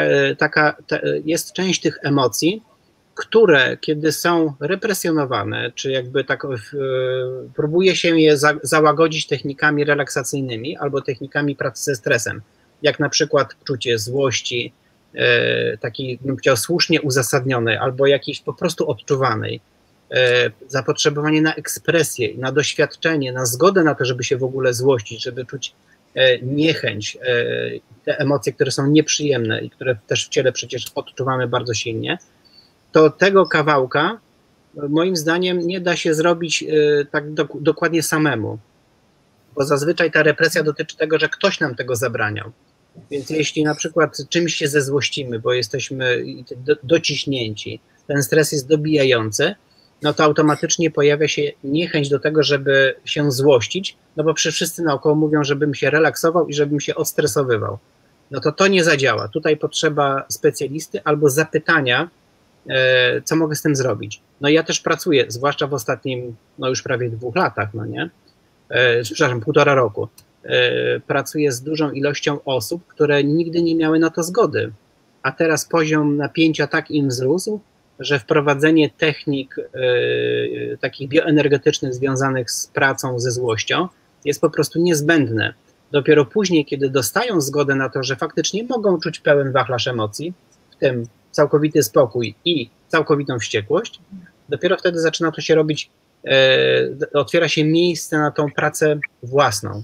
jest część tych emocji, które kiedy są represjonowane, czy jakby tak próbuje się je załagodzić technikami relaksacyjnymi albo technikami pracy ze stresem, jak na przykład czucie złości, takiej, bym powiedział, słusznie uzasadnionej albo jakiejś po prostu odczuwanej, zapotrzebowanie na ekspresję, na doświadczenie, na zgodę na to, żeby się w ogóle złościć, żeby czuć niechęć, te emocje, które są nieprzyjemne i które też w ciele przecież odczuwamy bardzo silnie, to tego kawałka moim zdaniem nie da się zrobić tak dokładnie samemu, bo zazwyczaj ta represja dotyczy tego, że ktoś nam tego zabraniał. Więc jeśli na przykład czymś się zezłościmy, bo jesteśmy dociśnięci, ten stres jest dobijający, no to automatycznie pojawia się niechęć do tego, żeby się złościć, no bo wszyscy naokoło mówią, żebym się relaksował i żebym się odstresowywał. No to nie zadziała. Tutaj potrzeba specjalisty albo zapytania, co mogę z tym zrobić. No ja też pracuję, zwłaszcza w ostatnim, no już prawie 2 latach, no nie? Przepraszam, 1,5 roku. Pracuję z dużą ilością osób, które nigdy nie miały na to zgody, a teraz poziom napięcia tak im wzrósł, że wprowadzenie technik takich bioenergetycznych związanych z pracą ze złością jest po prostu niezbędne. Dopiero później, kiedy dostają zgodę na to, że faktycznie mogą czuć pełen wachlarz emocji, w tym całkowity spokój i całkowitą wściekłość, dopiero wtedy zaczyna to się robić, otwiera się miejsce na tą pracę własną.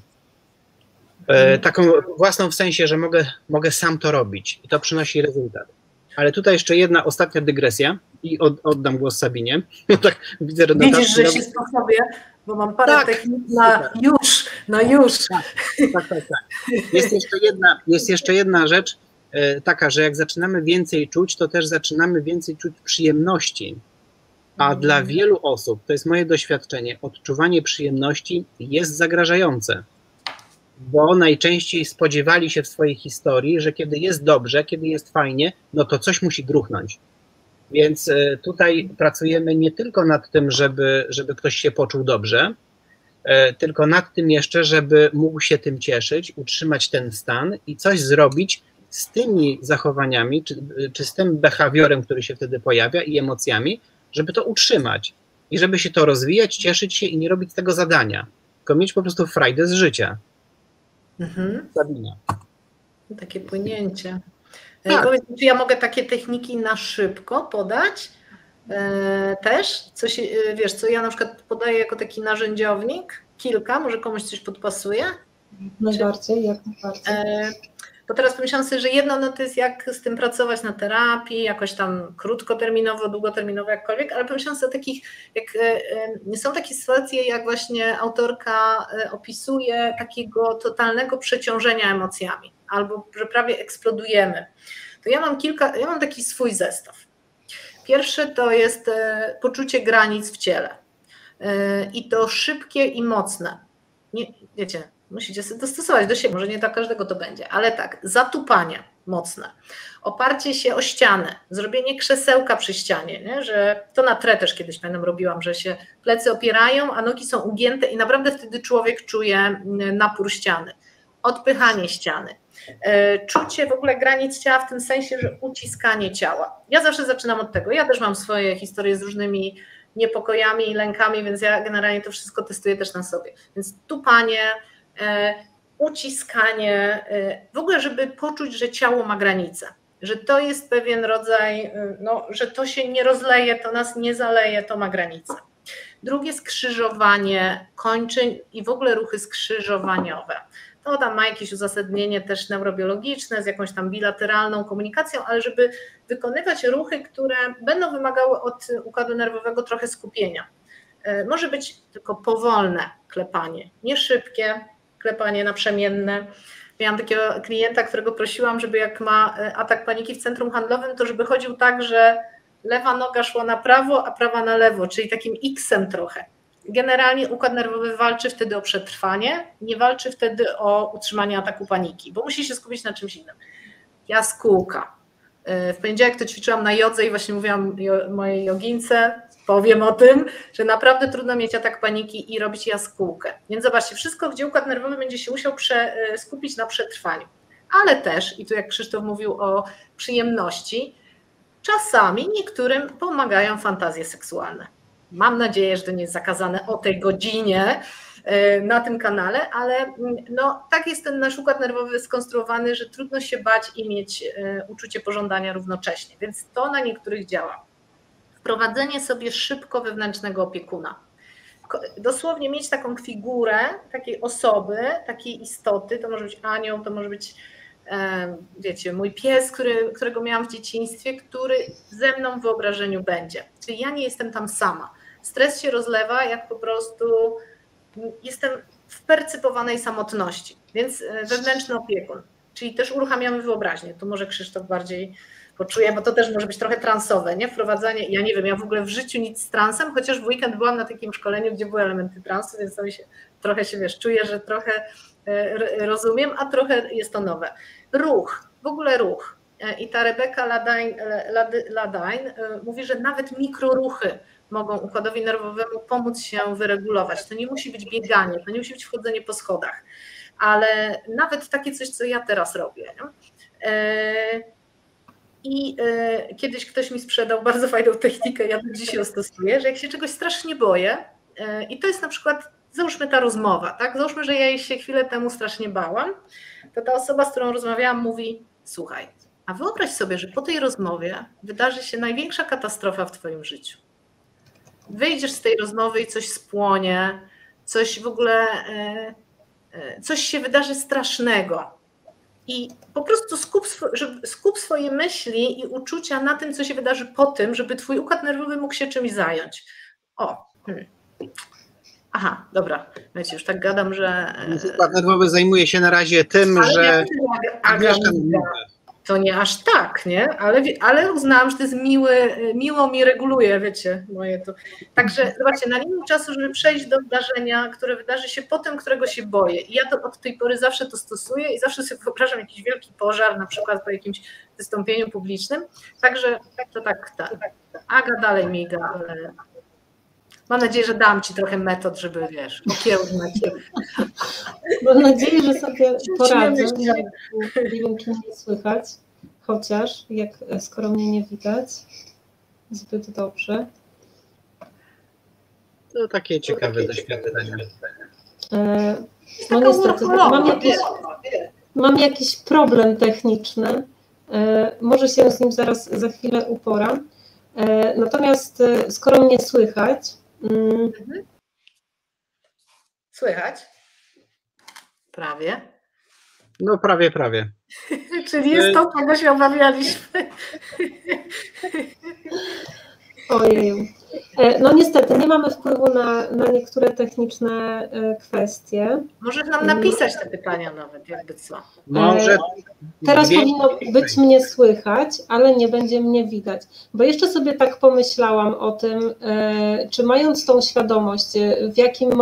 Taką własną w sensie, że mogę sam to robić i to przynosi rezultat. Ale tutaj jeszcze jedna ostatnia dygresja i oddam głos Sabinie. Tak, widzę, że widzisz, że się sposobię, bo mam parę technik na już. Tak. Jest jeszcze jedna rzecz taka, że jak zaczynamy więcej czuć, to też zaczynamy więcej czuć przyjemności. A dla wielu osób, to jest moje doświadczenie, odczuwanie przyjemności jest zagrażające. Bo najczęściej spodziewali się w swojej historii, że kiedy jest dobrze, kiedy jest fajnie, no to coś musi gruchnąć. Więc tutaj pracujemy nie tylko nad tym, żeby ktoś się poczuł dobrze, tylko nad tym jeszcze, żeby mógł się tym cieszyć, utrzymać ten stan i coś zrobić z tymi zachowaniami, czy z tym behawiorem, który się wtedy pojawia i emocjami, żeby to utrzymać i żeby się to rozwijać, cieszyć się i nie robić tego zadania, tylko mieć po prostu frajdę z życia. Sabina. Takie płynięcie. Tak. Powiedz, czy ja mogę takie techniki na szybko podać też? Coś, wiesz, co ja na przykład podaję jako taki narzędziownik, kilka, może komuś coś podpasuje? Najbardziej, jak najbardziej. Bo teraz pomyślałam sobie, że jedno no to jest jak z tym pracować na terapii, jakoś tam krótkoterminowo, długoterminowo, jakkolwiek, ale pomyślałam sobie o takich, są takie sytuacje, jak właśnie autorka opisuje takiego totalnego przeciążenia emocjami, albo że prawie eksplodujemy. To ja mam taki swój zestaw. Pierwszy to jest poczucie granic w ciele i to szybkie i mocne. Nie, wiecie, musicie sobie dostosować do siebie, może nie dla każdego to będzie, ale tak, zatupanie mocne, oparcie się o ścianę, zrobienie krzesełka przy ścianie, nie? Że to na tre też kiedyś pamiętam robiłam, że się plecy opierają, a nogi są ugięte i naprawdę wtedy człowiek czuje napór ściany. Odpychanie ściany, czucie w ogóle granic ciała w tym sensie, że uciskanie ciała. Ja zawsze zaczynam od tego, ja też mam swoje historie z różnymi niepokojami i lękami, więc ja generalnie to wszystko testuję też na sobie. Więc tupanie, uciskanie, w ogóle żeby poczuć, że ciało ma granice, że to jest pewien rodzaj, no, że to się nie rozleje, to nas nie zaleje, to ma granice. Drugie skrzyżowanie kończyn i w ogóle ruchy skrzyżowaniowe. To tam ma jakieś uzasadnienie też neurobiologiczne z jakąś tam bilateralną komunikacją, ale żeby wykonywać ruchy, które będą wymagały od układu nerwowego trochę skupienia. Może być tylko powolne klepanie, nie szybkie klepanie naprzemienne. Miałam takiego klienta, którego prosiłam, żeby jak ma atak paniki w centrum handlowym, to żeby chodził tak, że lewa noga szła na prawo, a prawa na lewo, czyli takim X-em trochę. Generalnie układ nerwowy walczy wtedy o przetrwanie, nie walczy wtedy o utrzymanie ataku paniki, bo musi się skupić na czymś innym. Jaskółka. W poniedziałek to ćwiczyłam na jodze i właśnie mówiłam mojej jogince, powiem o tym, że naprawdę trudno mieć atak paniki i robić jaskółkę. Więc zobaczcie, wszystko, gdzie układ nerwowy będzie się musiał skupić na przetrwaniu. Ale też, i tu jak Krzysztof mówił o przyjemności, czasami niektórym pomagają fantazje seksualne. Mam nadzieję, że to nie jest zakazane o tej godzinie na tym kanale, ale no, tak jest ten nasz układ nerwowy skonstruowany, że trudno się bać i mieć uczucie pożądania równocześnie, więc to na niektórych działa. Wprowadzenie sobie szybko wewnętrznego opiekuna. Dosłownie mieć taką figurę takiej osoby, takiej istoty, to może być anioł, to może być wiecie, mój pies, którego miałam w dzieciństwie, który ze mną w wyobrażeniu będzie. Czyli ja nie jestem tam sama. Stres się rozlewa, jak po prostu jestem w percypowanej samotności, więc wewnętrzny opiekun, czyli też uruchamiamy wyobraźnię. Tu może Krzysztof bardziej poczuje, bo to też może być trochę transowe, nie? Wprowadzanie, ja nie wiem, ja w ogóle w życiu nic z transem, chociaż w weekend byłam na takim szkoleniu, gdzie były elementy transu, więc to mi się trochę się, wiesz, czuję, że trochę rozumiem, a trochę jest to nowe. Ruch, w ogóle ruch. I ta Rebecca Ladine mówi, że nawet mikroruchy mogą układowi nerwowemu pomóc się wyregulować. To nie musi być bieganie, to nie musi być wchodzenie po schodach, ale nawet takie coś, co ja teraz robię. I kiedyś ktoś mi sprzedał bardzo fajną technikę, ja do dzisiaj ją stosuję, że jak się czegoś strasznie boję, i to jest na przykład, załóżmy ta rozmowa, tak? Załóżmy, że ja jej się chwilę temu strasznie bałam, to ta osoba, z którą rozmawiałam, mówi: słuchaj, a wyobraź sobie, że po tej rozmowie wydarzy się największa katastrofa w twoim życiu. Wyjdziesz z tej rozmowy i coś spłonie, coś w ogóle, coś się wydarzy strasznego. I po prostu skup swoje myśli i uczucia na tym, co się wydarzy po tym, żeby twój układ nerwowy mógł się czymś zająć. Aha, dobra, wiecie, już tak gadam, że... Układ nerwowy zajmuje się na razie tym, że... To nie aż tak, nie? Ale uznałam, że to jest miło mi reguluje, wiecie, moje to. Także zobaczcie, na linii czasu, żeby przejść do wydarzenia, które wydarzy się potem, którego się boję. I ja to od tej pory zawsze to stosuję i zawsze sobie wyobrażam jakiś wielki pożar, na przykład po jakimś wystąpieniu publicznym. Także to tak. Aga dalej miga, ale mam nadzieję, że dam ci trochę metod, żeby, wiesz, okiełznać. Mam nadzieję, że sobie poradzę. Nie wiem, czy mnie słychać, chociaż skoro mnie nie widać zbyt dobrze. To takie ciekawe doświadczenie. No niestety, mam jakiś problem techniczny. Może się z nim za chwilę uporam. Natomiast skoro mnie słychać... Słychać? Prawie. No prawie. Czyli jest to, czego się obawialiśmy. Ojej. No niestety, nie mamy wpływu na niektóre techniczne kwestie. Możesz nam napisać te pytania nawet, jakby co. Może. Teraz powinno być mnie słychać, ale nie będzie mnie widać. Bo jeszcze sobie tak pomyślałam o tym, czy mając tą świadomość, w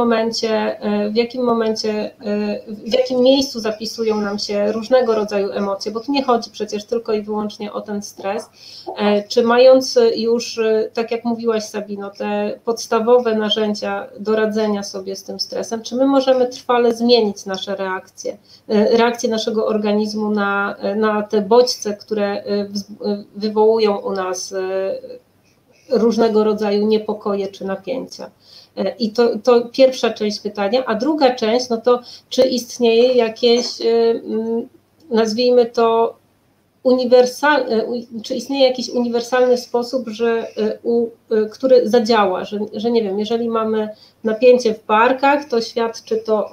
jakim miejscu zapisują nam się różnego rodzaju emocje, bo tu nie chodzi przecież tylko i wyłącznie o ten stres, czy mając już, tak jak mówiłaś, Sabino, te podstawowe narzędzia do radzenia sobie z tym stresem, czy my możemy trwale zmienić nasze reakcje naszego organizmu na te bodźce, które wywołują u nas różnego rodzaju niepokoje czy napięcia. I to pierwsza część pytania, a druga część, no to czy istnieje jakieś, nazwijmy to, czy istnieje jakiś uniwersalny sposób, który zadziała, że nie wiem, jeżeli mamy napięcie w barkach, to świadczy to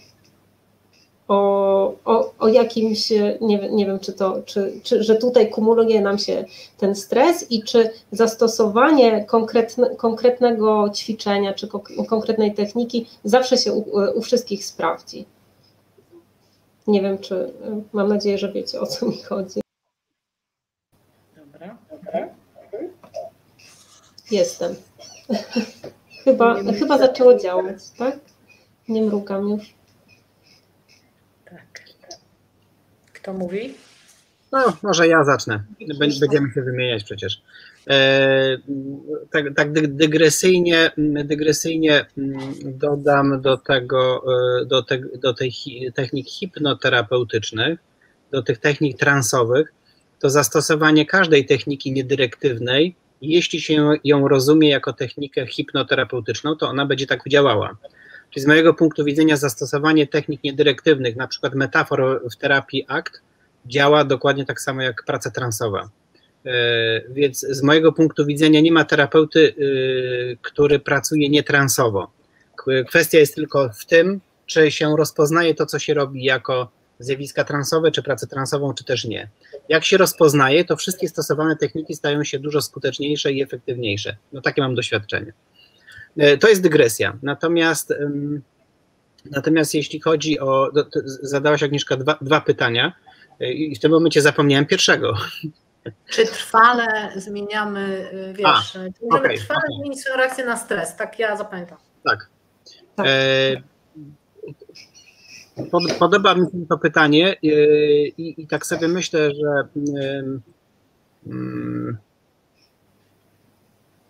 o jakimś, nie wiem, czy że tutaj kumuluje nam się ten stres i czy zastosowanie konkretnego ćwiczenia czy konkretnej techniki zawsze się u wszystkich sprawdzi. Nie wiem, mam nadzieję, że wiecie, o co mi chodzi. Dobra. Jestem. Chyba zaczęło działać, tak? Nie mrugam już. Tak. Kto mówi? No, może ja zacznę. Będziemy się wymieniać przecież. Tak dygresyjnie dodam do tych technik hipnoterapeutycznych, do tych technik transowych, to zastosowanie każdej techniki niedyrektywnej, jeśli się ją rozumie jako technikę hipnoterapeutyczną, to ona będzie tak działała. Czyli z mojego punktu widzenia zastosowanie technik niedyrektywnych, na przykład metafor w terapii ACT, działa dokładnie tak samo jak praca transowa. Więc z mojego punktu widzenia nie ma terapeuty, który pracuje nietransowo. Kwestia jest tylko w tym, czy się rozpoznaje to, co się robi jako zjawiska transowe, czy pracę transową, czy też nie. Jak się rozpoznaje, to wszystkie stosowane techniki stają się dużo skuteczniejsze i efektywniejsze. No takie mam doświadczenie. To jest dygresja. Natomiast jeśli chodzi o... Zadałaś, Agnieszka, dwa pytania i w tym momencie zapomniałem pierwszego. Czy trwale zmieniamy, wiesz, możemy trwale zmienić swoją reakcję na stres, tak ja zapamiętam. Tak. Podoba mi się to pytanie i tak sobie myślę, że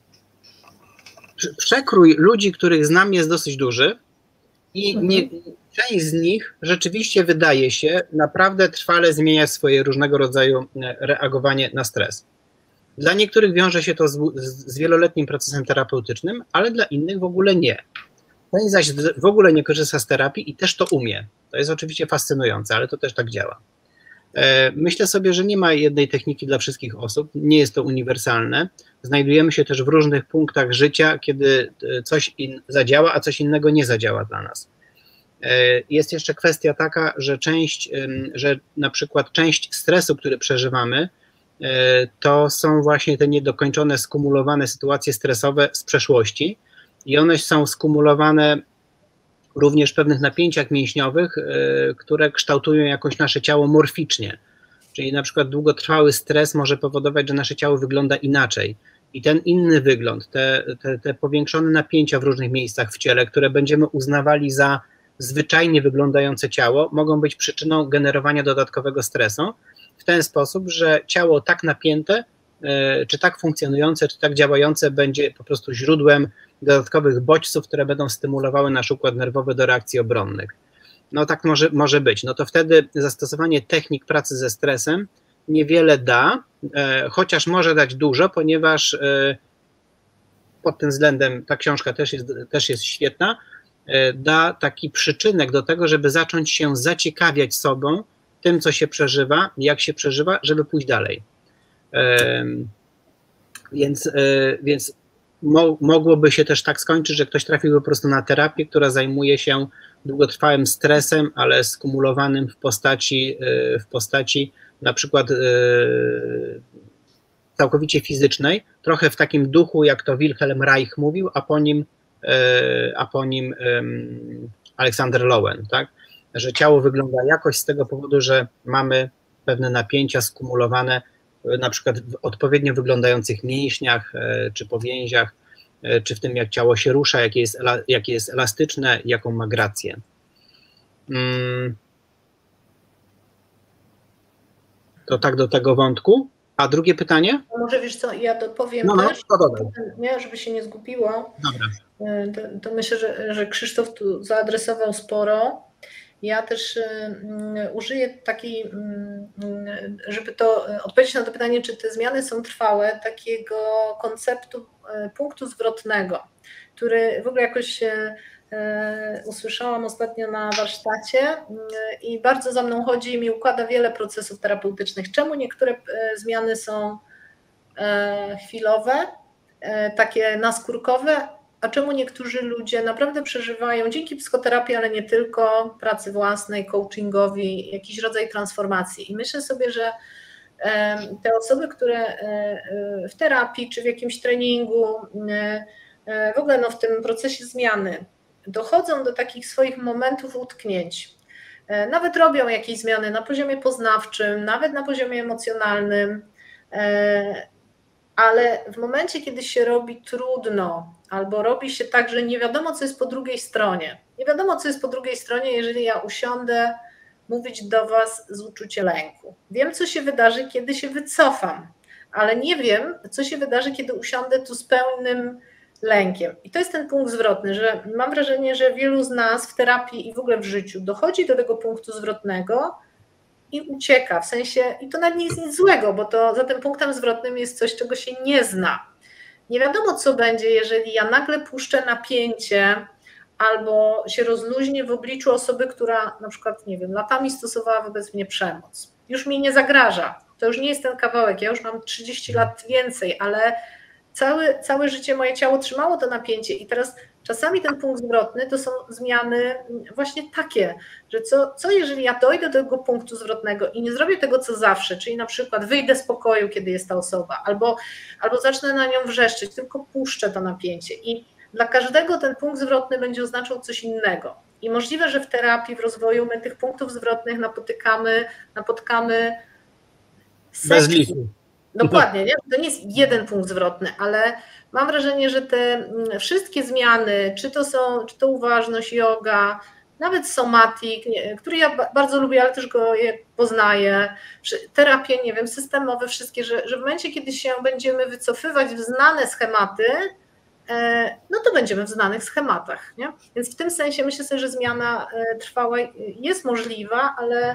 przekrój ludzi, których znam, jest dosyć duży i część z nich rzeczywiście wydaje się naprawdę trwale zmieniać swoje różnego rodzaju reagowanie na stres. Dla niektórych wiąże się to z wieloletnim procesem terapeutycznym, ale dla innych w ogóle nie. Część zaś w ogóle nie korzysta z terapii i też to umie. To jest oczywiście fascynujące, ale to też tak działa. Myślę sobie, że nie ma jednej techniki dla wszystkich osób, nie jest to uniwersalne. Znajdujemy się też w różnych punktach życia, kiedy coś zadziała, a coś innego nie zadziała dla nas. Jest jeszcze kwestia taka, że na przykład część stresu, który przeżywamy, to są właśnie te niedokończone, skumulowane sytuacje stresowe z przeszłości i one są skumulowane również w pewnych napięciach mięśniowych, które kształtują jakoś nasze ciało morficznie. Czyli na przykład długotrwały stres może powodować, że nasze ciało wygląda inaczej. I ten inny wygląd, te powiększone napięcia w różnych miejscach w ciele, które będziemy uznawali za zwyczajnie wyglądające ciało, mogą być przyczyną generowania dodatkowego stresu w ten sposób, że ciało tak napięte, czy tak funkcjonujące, czy tak działające będzie po prostu źródłem dodatkowych bodźców, które będą stymulowały nasz układ nerwowy do reakcji obronnych. No tak może być. No to wtedy zastosowanie technik pracy ze stresem niewiele da, chociaż może dać dużo, ponieważ pod tym względem ta książka też jest świetna, da taki przyczynek do tego, żeby zacząć się zaciekawiać sobą, tym, co się przeżywa, jak się przeżywa, żeby pójść dalej. Więc mogłoby się też tak skończyć, że ktoś trafił po prostu na terapię, która zajmuje się długotrwałym stresem, ale skumulowanym w postaci na przykład całkowicie fizycznej, trochę w takim duchu, jak to Wilhelm Reich mówił, a po nim Alexander Lowen, tak? Że ciało wygląda jakoś z tego powodu, że mamy pewne napięcia skumulowane na przykład w odpowiednio wyglądających mięśniach, czy powięziach, czy w tym, jak ciało się rusza, jakie jest elastyczne, jaką ma grację. To tak do tego wątku. A drugie pytanie? Może wiesz co, ja dopowiem też, nie, żeby się nie zgubiło. Dobra. To myślę, że Krzysztof tu zaadresował sporo. Ja też użyję takiej, żeby to odpowiedzieć na to pytanie, czy te zmiany są trwałe, takiego konceptu punktu zwrotnego, który w ogóle jakoś usłyszałam ostatnio na warsztacie i bardzo za mną chodzi i mi układa wiele procesów terapeutycznych. Czemu niektóre zmiany są chwilowe, takie naskórkowe, a czemu niektórzy ludzie naprawdę przeżywają dzięki psychoterapii, ale nie tylko, pracy własnej, coachingowi, jakiś rodzaj transformacji. I myślę sobie, że te osoby, które w terapii czy w jakimś treningu, w ogóle w tym procesie zmiany dochodzą do takich swoich momentów utknięć, nawet robią jakieś zmiany na poziomie poznawczym, nawet na poziomie emocjonalnym, ale w momencie, kiedy się robi trudno, albo robi się tak, że nie wiadomo, co jest po drugiej stronie. Nie wiadomo, co jest po drugiej stronie, jeżeli ja usiądę mówić do Was z uczuciem lęku. Wiem, co się wydarzy, kiedy się wycofam, ale nie wiem, co się wydarzy, kiedy usiądę tu z pełnym lękiem. I to jest ten punkt zwrotny, że mam wrażenie, że wielu z nas w terapii i w ogóle w życiu dochodzi do tego punktu zwrotnego i ucieka, w sensie, i to nawet nie jest nic złego, bo to za tym punktem zwrotnym jest coś, czego się nie zna. Nie wiadomo, co będzie, jeżeli ja nagle puszczę napięcie albo się rozluźnię w obliczu osoby, która na przykład, nie wiem, latami stosowała wobec mnie przemoc. Już mi nie zagraża. To już nie jest ten kawałek. Ja już mam 30 lat więcej, ale całe życie moje ciało trzymało to napięcie i teraz czasami ten punkt zwrotny to są zmiany właśnie takie, że co jeżeli ja dojdę do tego punktu zwrotnego i nie zrobię tego, co zawsze, czyli na przykład wyjdę z pokoju, kiedy jest ta osoba, albo zacznę na nią wrzeszczeć, tylko puszczę to napięcie i dla każdego ten punkt zwrotny będzie oznaczał coś innego. I możliwe, że w terapii, w rozwoju my tych punktów zwrotnych napotkamy setki. Bez liku. Dokładnie, nie? To nie jest jeden punkt zwrotny, ale mam wrażenie, że te wszystkie zmiany, czy to uważność, yoga, nawet somatik, który ja bardzo lubię, ale też go poznaję, terapie, nie wiem, systemowe, wszystkie, że w momencie, kiedy się będziemy wycofywać w znane schematy, no to będziemy w znanych schematach. Nie? Więc w tym sensie myślę sobie, że zmiana trwała jest możliwa, ale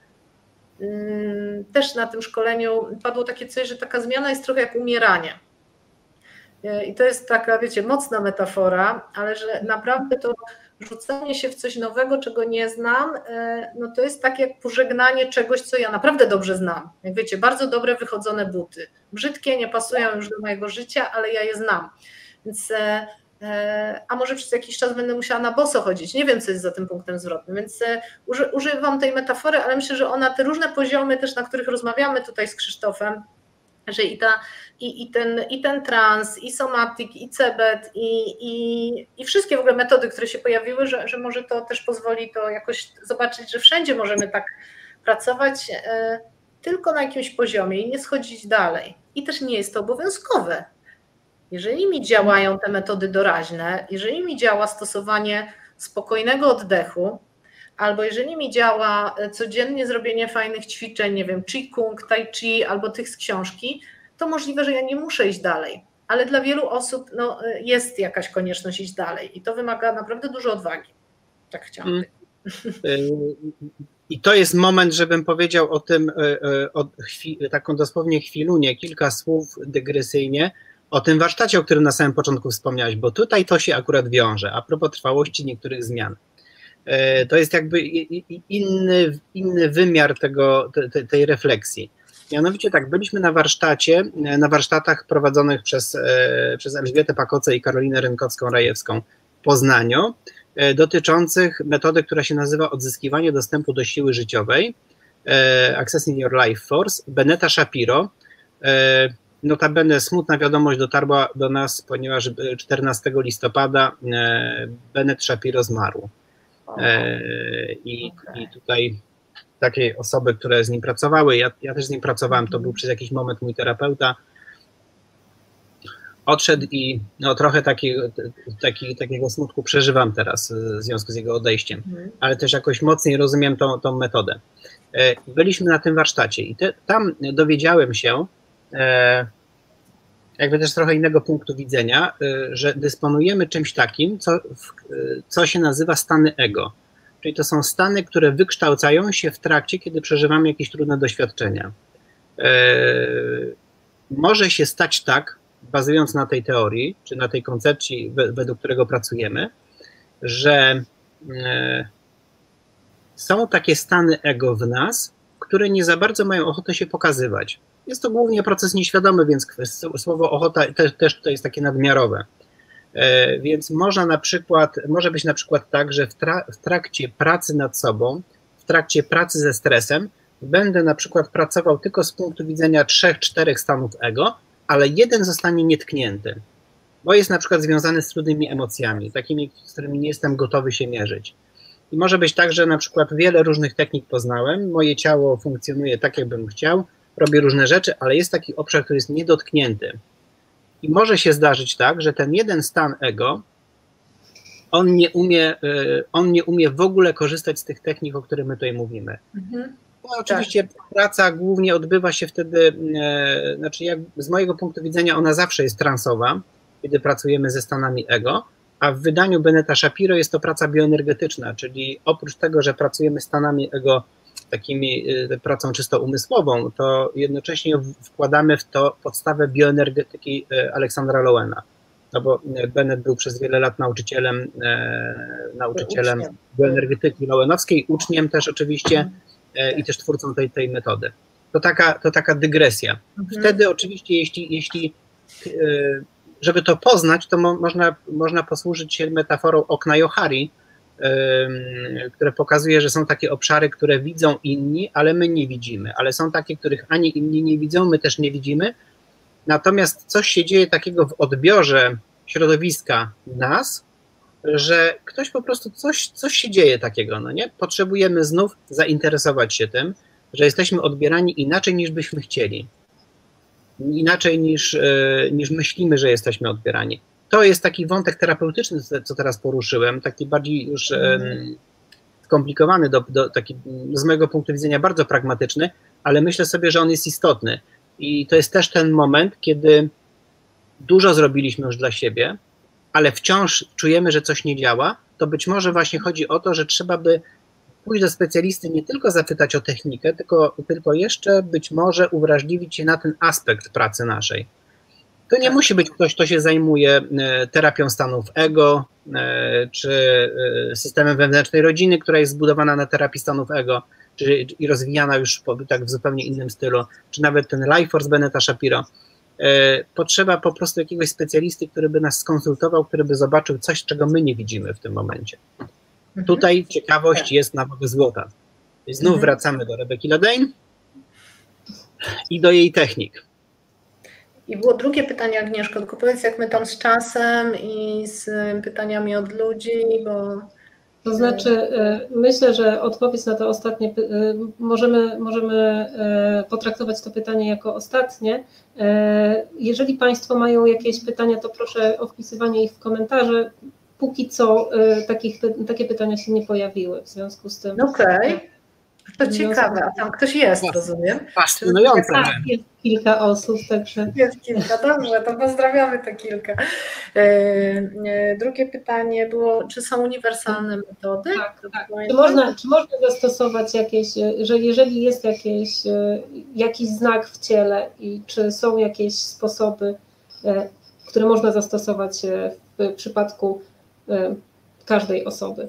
też na tym szkoleniu padło takie coś, że taka zmiana jest trochę jak umieranie. I to jest taka, wiecie, mocna metafora, ale że naprawdę to rzucenie się w coś nowego, czego nie znam, no to jest tak jak pożegnanie czegoś, co ja naprawdę dobrze znam. Jak wiecie, bardzo dobre wychodzone buty. Brzydkie, nie pasują już do mojego życia, ale ja je znam. Więc, a może przez jakiś czas będę musiała na boso chodzić. Nie wiem, co jest za tym punktem zwrotnym, więc używam tej metafory, ale myślę, że ona te różne poziomy też, na których rozmawiamy tutaj z Krzysztofem, że i ten trans, i somatic, i CBT, i wszystkie w ogóle metody, które się pojawiły, że może to też pozwoli to jakoś zobaczyć, że wszędzie możemy tak pracować, tylko na jakimś poziomie i nie schodzić dalej. I też nie jest to obowiązkowe. Jeżeli mi działają te metody doraźne, jeżeli mi działa stosowanie spokojnego oddechu, albo jeżeli mi działa codziennie zrobienie fajnych ćwiczeń, nie wiem, Qigong, Tai Chi albo tych z książki, to możliwe, że ja nie muszę iść dalej. Ale dla wielu osób no, jest jakaś konieczność iść dalej i to wymaga naprawdę dużo odwagi. Tak chciałam. I to jest moment, żebym powiedział o tym, taką dosłownie chwilunię, kilka słów dygresyjnie, o tym warsztacie, o którym na samym początku wspomniałeś, bo tutaj to się akurat wiąże, a propos trwałości niektórych zmian. To jest jakby inny wymiar tej refleksji. Mianowicie tak, byliśmy na warsztatach prowadzonych przez Elżbietę Pakocę i Karolinę Rynkowską-Rajewską w Poznaniu, dotyczących metody, która się nazywa odzyskiwanie dostępu do siły życiowej, Accessing Your Life Force, Beneta Shapiro. Notabene smutna wiadomość dotarła do nas, ponieważ 14 listopada Bennett Shapiro zmarł. I tutaj takie osoby, które z nim pracowały, ja też z nim pracowałem, to był przez jakiś moment mój terapeuta, odszedł i no, trochę takiego smutku przeżywam teraz w związku z jego odejściem, ale też jakoś mocniej rozumiem tą metodę. Byliśmy na tym warsztacie i tam dowiedziałem się, jakby też trochę innego punktu widzenia, że dysponujemy czymś takim, co się nazywa stany ego. Czyli to są stany, które wykształcają się w trakcie, kiedy przeżywamy jakieś trudne doświadczenia. Może się stać tak, bazując na tej teorii, czy na tej koncepcji, według którego pracujemy, że są takie stany ego w nas, które nie za bardzo mają ochotę się pokazywać. Jest to głównie proces nieświadomy, więc słowo ochota też tutaj jest takie nadmiarowe. Więc może być na przykład tak, że w trakcie pracy nad sobą, w trakcie pracy ze stresem, będę na przykład pracował tylko z punktu widzenia 3-4 stanów ego, ale jeden zostanie nietknięty, bo jest na przykład związany z trudnymi emocjami, takimi, z którymi nie jestem gotowy się mierzyć. I może być tak, że na przykład wiele różnych technik poznałem, moje ciało funkcjonuje tak, jakbym chciał, robię różne rzeczy, ale jest taki obszar, który jest niedotknięty. I może się zdarzyć tak, że ten jeden stan ego, on nie umie w ogóle korzystać z tych technik, o których my tutaj mówimy. No, oczywiście praca głównie odbywa się wtedy, znaczy z mojego punktu widzenia ona zawsze jest transowa, kiedy pracujemy ze stanami ego, a w wydaniu Bennetta Shapiro jest to praca bioenergetyczna, czyli oprócz tego, że pracujemy stanami ego takimi pracą czysto umysłową, to jednocześnie wkładamy w to podstawę bioenergetyki Aleksandra Lowena. No bo Bennett był przez wiele lat nauczycielem bioenergetyki lowenowskiej, uczniem też oczywiście i też twórcą tej metody. To taka dygresja. Wtedy oczywiście, jeśli żeby to poznać, to można posłużyć się metaforą okna Johari, które pokazuje, że są takie obszary, które widzą inni, ale my nie widzimy, ale są takie, których ani inni nie widzą, my też nie widzimy. Natomiast coś się dzieje takiego w odbiorze środowiska nas, że ktoś po prostu coś się dzieje takiego, no nie? Potrzebujemy znów zainteresować się tym, że jesteśmy odbierani inaczej niż byśmy chcieli. Inaczej niż myślimy, że jesteśmy odbierani. To jest taki wątek terapeutyczny, co teraz poruszyłem, taki bardziej już skomplikowany, taki z mojego punktu widzenia bardzo pragmatyczny, ale myślę sobie, że on jest istotny. I to jest też ten moment, kiedy dużo zrobiliśmy już dla siebie, ale wciąż czujemy, że coś nie działa, to być może właśnie chodzi o to, że trzeba by pójść do specjalisty, nie tylko zapytać o technikę, tylko jeszcze być może uwrażliwić się na ten aspekt pracy naszej. To nie musi być ktoś, kto się zajmuje terapią stanów ego, czy systemem wewnętrznej rodziny, która jest zbudowana na terapii stanów ego, i rozwijana już tak w zupełnie innym stylu, czy nawet ten Life Force Beneta Shapiro. Potrzeba po prostu jakiegoś specjalisty, który by nas skonsultował, który by zobaczył coś, czego my nie widzimy w tym momencie. Tutaj ciekawość jest na wagę złota. I znów wracamy do Rebeki Ladane i do jej technik. I było drugie pytanie, Agnieszko, tylko powiedz, jak my tam z czasem i z pytaniami od ludzi, bo... To znaczy, myślę, że odpowiedź na to ostatnie, możemy potraktować to pytanie jako ostatnie. Jeżeli Państwo mają jakieś pytania, to proszę o wpisywanie ich w komentarze. Póki co takie pytania się nie pojawiły, w związku z tym... Okej. To ciekawe, a tam ktoś jest, rozumiem? Fascynujące. Tak, jest kilka osób, także... Jest kilka, dobrze, to pozdrawiamy te kilka. Drugie pytanie było, czy są uniwersalne metody? Tak. Czy można zastosować jakieś, że jeżeli jest jakiś znak w ciele i czy są jakieś sposoby, które można zastosować w przypadku każdej osoby?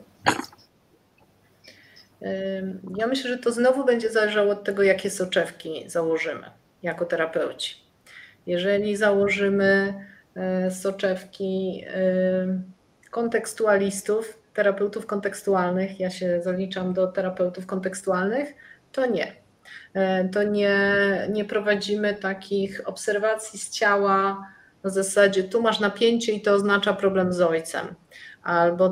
Ja myślę, że to znowu będzie zależało od tego, jakie soczewki założymy jako terapeuci. Jeżeli założymy soczewki kontekstualistów, terapeutów kontekstualnych, ja się zaliczam do terapeutów kontekstualnych, to nie. To nie prowadzimy takich obserwacji z ciała na zasadzie tu masz napięcie i to oznacza problem z ojcem, albo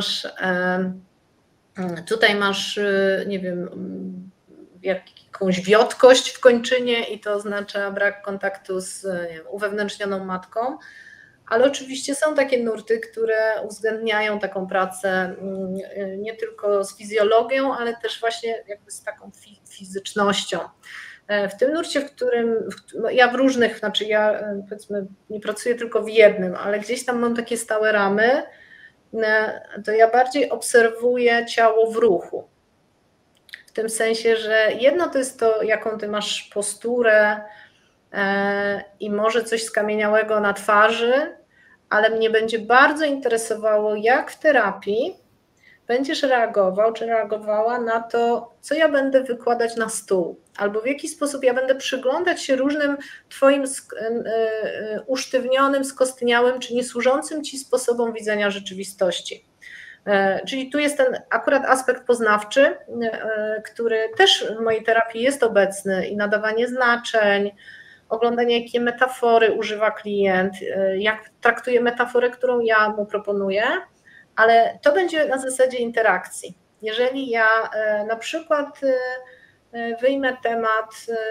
tutaj masz, nie wiem, jakąś wiotkość w kończynie i to oznacza brak kontaktu z uwewnętrznioną matką, ale oczywiście są takie nurty, które uwzględniają taką pracę nie tylko z fizjologią, ale też właśnie jakby z taką fizycznością. W tym nurcie, w którym ja w różnych, znaczy ja powiedzmy nie pracuję tylko w jednym, ale gdzieś tam mam takie stałe ramy, to ja bardziej obserwuję ciało w ruchu. W tym sensie, że jedno to jest to, jaką ty masz posturę i może coś skamieniałego na twarzy, ale mnie będzie bardzo interesowało, jak w terapii będziesz reagował czy reagowała na to, co ja będę wykładać na stół, albo w jaki sposób ja będę przyglądać się różnym twoim usztywnionym, skostniałym czy niesłużącym ci sposobom widzenia rzeczywistości. Czyli tu jest ten akurat aspekt poznawczy, który też w mojej terapii jest obecny i nadawanie znaczeń, oglądanie, jakie metafory używa klient, jak traktuje metaforę, którą ja mu proponuję, ale to będzie na zasadzie interakcji. Jeżeli ja na przykład wyjmę temat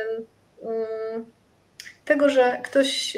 tego, że ktoś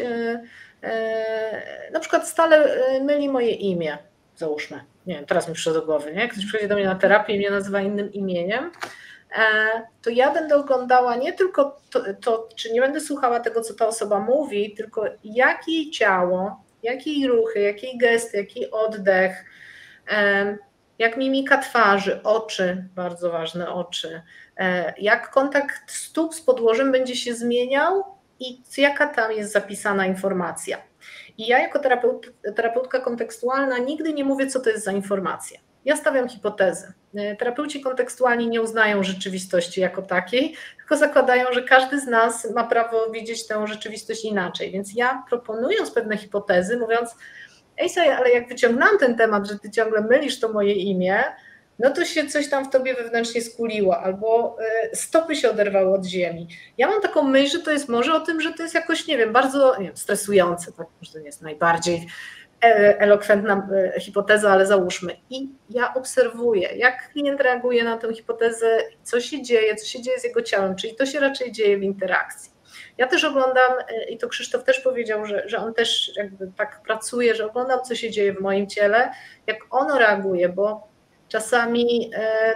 na przykład stale myli moje imię, załóżmy, nie wiem, teraz mi przyszło do głowy, nie? Ktoś przychodzi do mnie na terapię i mnie nazywa innym imieniem, to ja będę oglądała nie tylko to, czy nie będę słuchała tego, co ta osoba mówi, tylko jak jej ciało, jakie jej ruchy, jakie jej gesty, jaki oddech, jak mimika twarzy, oczy, bardzo ważne oczy, jak kontakt stóp z podłożem będzie się zmieniał i jaka tam jest zapisana informacja. I ja jako terapeutka kontekstualna nigdy nie mówię, co to jest za informacja. Ja stawiam hipotezy. Terapeuci kontekstualni nie uznają rzeczywistości jako takiej, tylko zakładają, że każdy z nas ma prawo widzieć tę rzeczywistość inaczej. Więc ja proponując pewne hipotezy, mówiąc, ej, ale jak wyciągnęłam ten temat, że ty ciągle mylisz to moje imię, no to się coś tam w tobie wewnętrznie skuliło, albo stopy się oderwały od ziemi. Ja mam taką myśl, że to jest może o tym, że to jest jakoś, nie wiem, bardzo stresujące, tak, może to nie jest najbardziej elokwentna hipoteza, ale załóżmy. I ja obserwuję, jak klient reaguje na tę hipotezę, co się dzieje z jego ciałem, czyli to się raczej dzieje w interakcji. Ja też oglądam, i to Krzysztof też powiedział, że on też jakby tak pracuje, że oglądam, co się dzieje w moim ciele, jak ono reaguje, bo czasami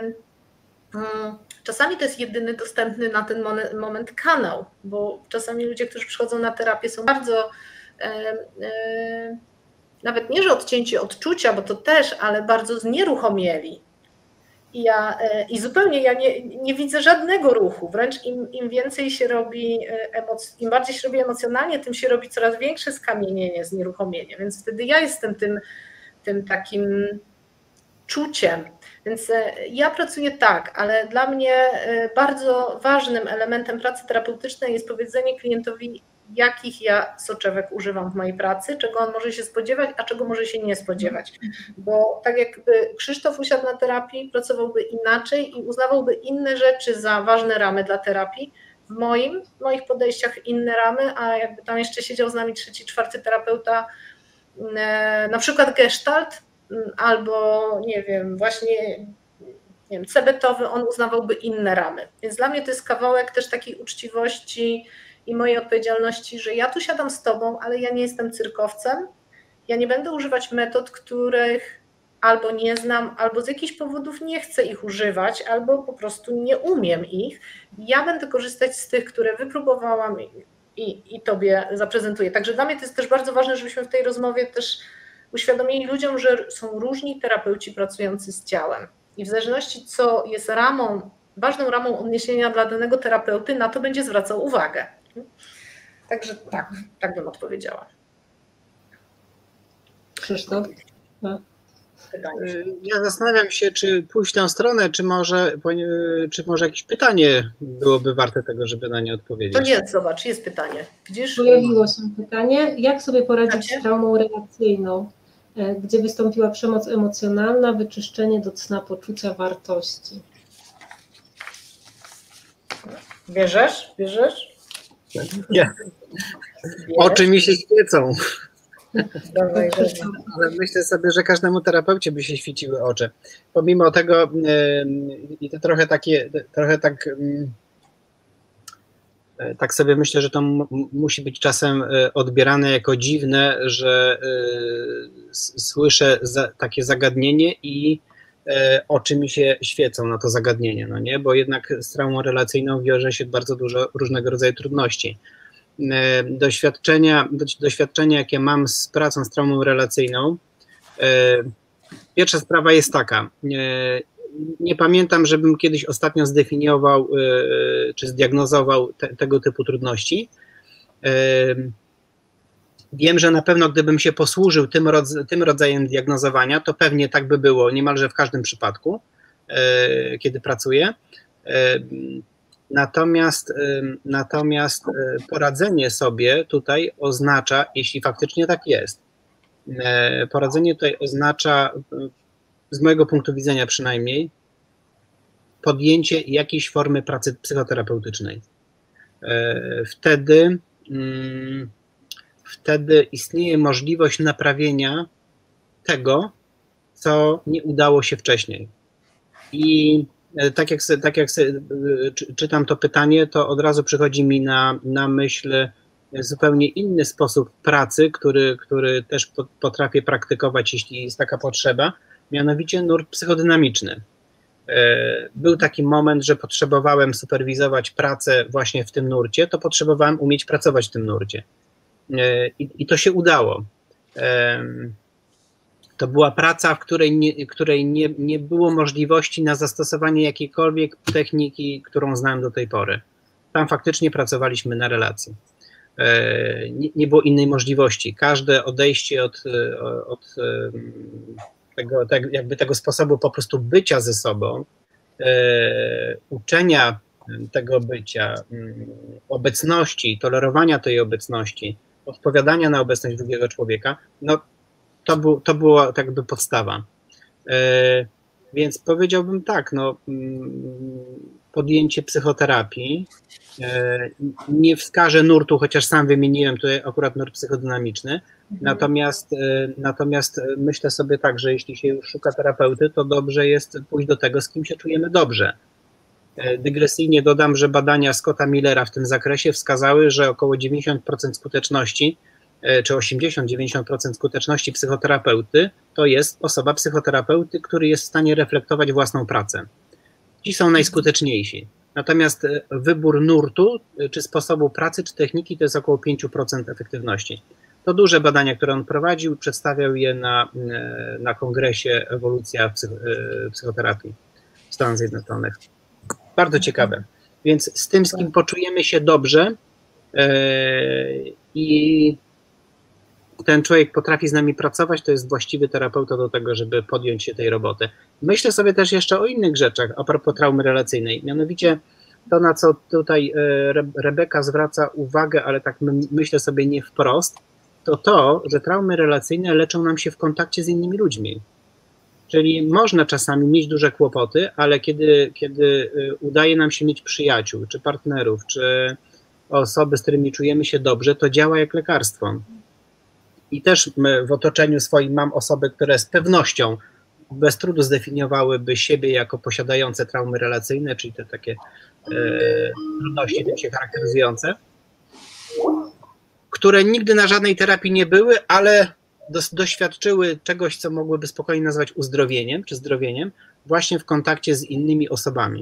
to jest jedyny dostępny na ten moment kanał, bo czasami ludzie, którzy przychodzą na terapię, są bardzo nawet nie, że odcięci od czucia, bo to też, ale bardzo znieruchomieli. I zupełnie ja nie widzę żadnego ruchu, wręcz im więcej się robi, im bardziej się robi emocjonalnie, tym się robi coraz większe skamienienie, znieruchomienie, więc wtedy ja jestem tym takim czuciem. Więc ja pracuję tak, ale dla mnie bardzo ważnym elementem pracy terapeutycznej jest powiedzenie klientowi, jakich ja soczewek używam w mojej pracy, czego on może się spodziewać, a czego może się nie spodziewać. Bo tak jakby Krzysztof usiadł na terapii, pracowałby inaczej i uznawałby inne rzeczy za ważne ramy dla terapii. W moich podejściach inne ramy, a jakby tam jeszcze siedział z nami 3., 4. terapeuta, na przykład gestalt, albo nie wiem, właśnie nie wiem, cebetowy, on uznawałby inne ramy. Więc dla mnie to jest kawałek też takiej uczciwości i mojej odpowiedzialności, że ja tu siadam z tobą, ale ja nie jestem cyrkowcem, ja nie będę używać metod, których albo nie znam, albo z jakichś powodów nie chcę ich używać, albo po prostu nie umiem ich. Ja będę korzystać z tych, które wypróbowałam i tobie zaprezentuję. Także dla mnie to jest też bardzo ważne, żebyśmy w tej rozmowie też uświadomili ludziom, że są różni terapeuci pracujący z ciałem. I w zależności co jest ważną ramą odniesienia dla danego terapeuty, na to będzie zwracał uwagę. Także tak bym odpowiedziała. Krzysztof? Ja zastanawiam się, czy pójść w tę stronę, czy może jakieś pytanie byłoby warte tego, żeby na nie odpowiedzieć. To jest, zobacz, jest pytanie. Widzisz? Pojawiło się pytanie, jak sobie poradzić z traumą relacyjną, gdzie wystąpiła przemoc emocjonalna, wyczyszczenie do cna poczucia wartości. Bierzesz? Nie. Oczy mi się świecą. Dawaj. Ale myślę sobie, że każdemu terapeucie by się świeciły oczy. Pomimo tego, i to tak sobie myślę, że to musi być czasem odbierane jako dziwne, że słyszę takie zagadnienie i oczy mi się świecą na to zagadnienie, no nie? Bo jednak z traumą relacyjną wiąże się bardzo dużo różnego rodzaju trudności. Doświadczenia, jakie mam z pracą z traumą relacyjną, pierwsza sprawa jest taka, nie pamiętam, żebym kiedyś ostatnio zdefiniował czy zdiagnozował tego typu trudności. Wiem, że na pewno gdybym się posłużył tym rodzajem diagnozowania, to pewnie tak by było niemalże w każdym przypadku, kiedy pracuję. Natomiast poradzenie sobie tutaj oznacza, jeśli faktycznie tak jest, poradzenie tutaj oznacza, z mojego punktu widzenia przynajmniej, podjęcie jakiejś formy pracy psychoterapeutycznej. Wtedy istnieje możliwość naprawienia tego, co nie udało się wcześniej. I tak jak czytam to pytanie, to od razu przychodzi mi na myśl zupełnie inny sposób pracy, który też potrafię praktykować, jeśli jest taka potrzeba, mianowicie nurt psychodynamiczny. Był taki moment, że potrzebowałem superwizować pracę właśnie w tym nurcie, to potrzebowałem umieć pracować w tym nurcie. I to się udało. To była praca, w której nie było możliwości na zastosowanie jakiejkolwiek techniki, którą znałem do tej pory. Tam faktycznie pracowaliśmy na relacji. Nie było innej możliwości. Każde odejście od tego sposobu po prostu bycia ze sobą, uczenia tego bycia, obecności, tolerowania tej obecności, odpowiadania na obecność drugiego człowieka, no to była tak jakby podstawa. Więc powiedziałbym tak, no, podjęcie psychoterapii, nie wskażę nurtu, chociaż sam wymieniłem tutaj akurat nurt psychodynamiczny, natomiast myślę sobie tak, że jeśli się już szuka terapeuty, to dobrze jest pójść do tego, z kim się czujemy dobrze. Dygresyjnie dodam, że badania Scotta Millera w tym zakresie wskazały, że około 90% skuteczności, czy 80-90% skuteczności psychoterapeuty to jest osoba psychoterapeuty, który jest w stanie reflektować własną pracę. Ci są najskuteczniejsi. Natomiast wybór nurtu, czy sposobu pracy, czy techniki to jest około 5% efektywności. To duże badania, które on prowadził, przedstawiał je na kongresie Ewolucja psychoterapii w Stanach Zjednoczonych. Bardzo ciekawe. Więc z tym, z kim poczujemy się dobrze i ten człowiek potrafi z nami pracować, to jest właściwy terapeuta do tego, żeby podjąć się tej roboty. Myślę sobie też jeszcze o innych rzeczach a propos traumy relacyjnej. Mianowicie to, na co tutaj Rebeka zwraca uwagę, ale tak myślę sobie nie wprost, to, że traumy relacyjne leczą nam się w kontakcie z innymi ludźmi. Czyli można czasami mieć duże kłopoty, ale kiedy udaje nam się mieć przyjaciół, czy partnerów, czy osoby, z którymi czujemy się dobrze, to działa jak lekarstwo. I też w otoczeniu swoim mam osoby, które z pewnością bez trudu zdefiniowałyby siebie jako posiadające traumy relacyjne, czyli te takie trudności tym się charakteryzujące, które nigdy na żadnej terapii nie były, ale doświadczyły czegoś, co mogłyby spokojnie nazwać uzdrowieniem czy zdrowieniem, właśnie w kontakcie z innymi osobami.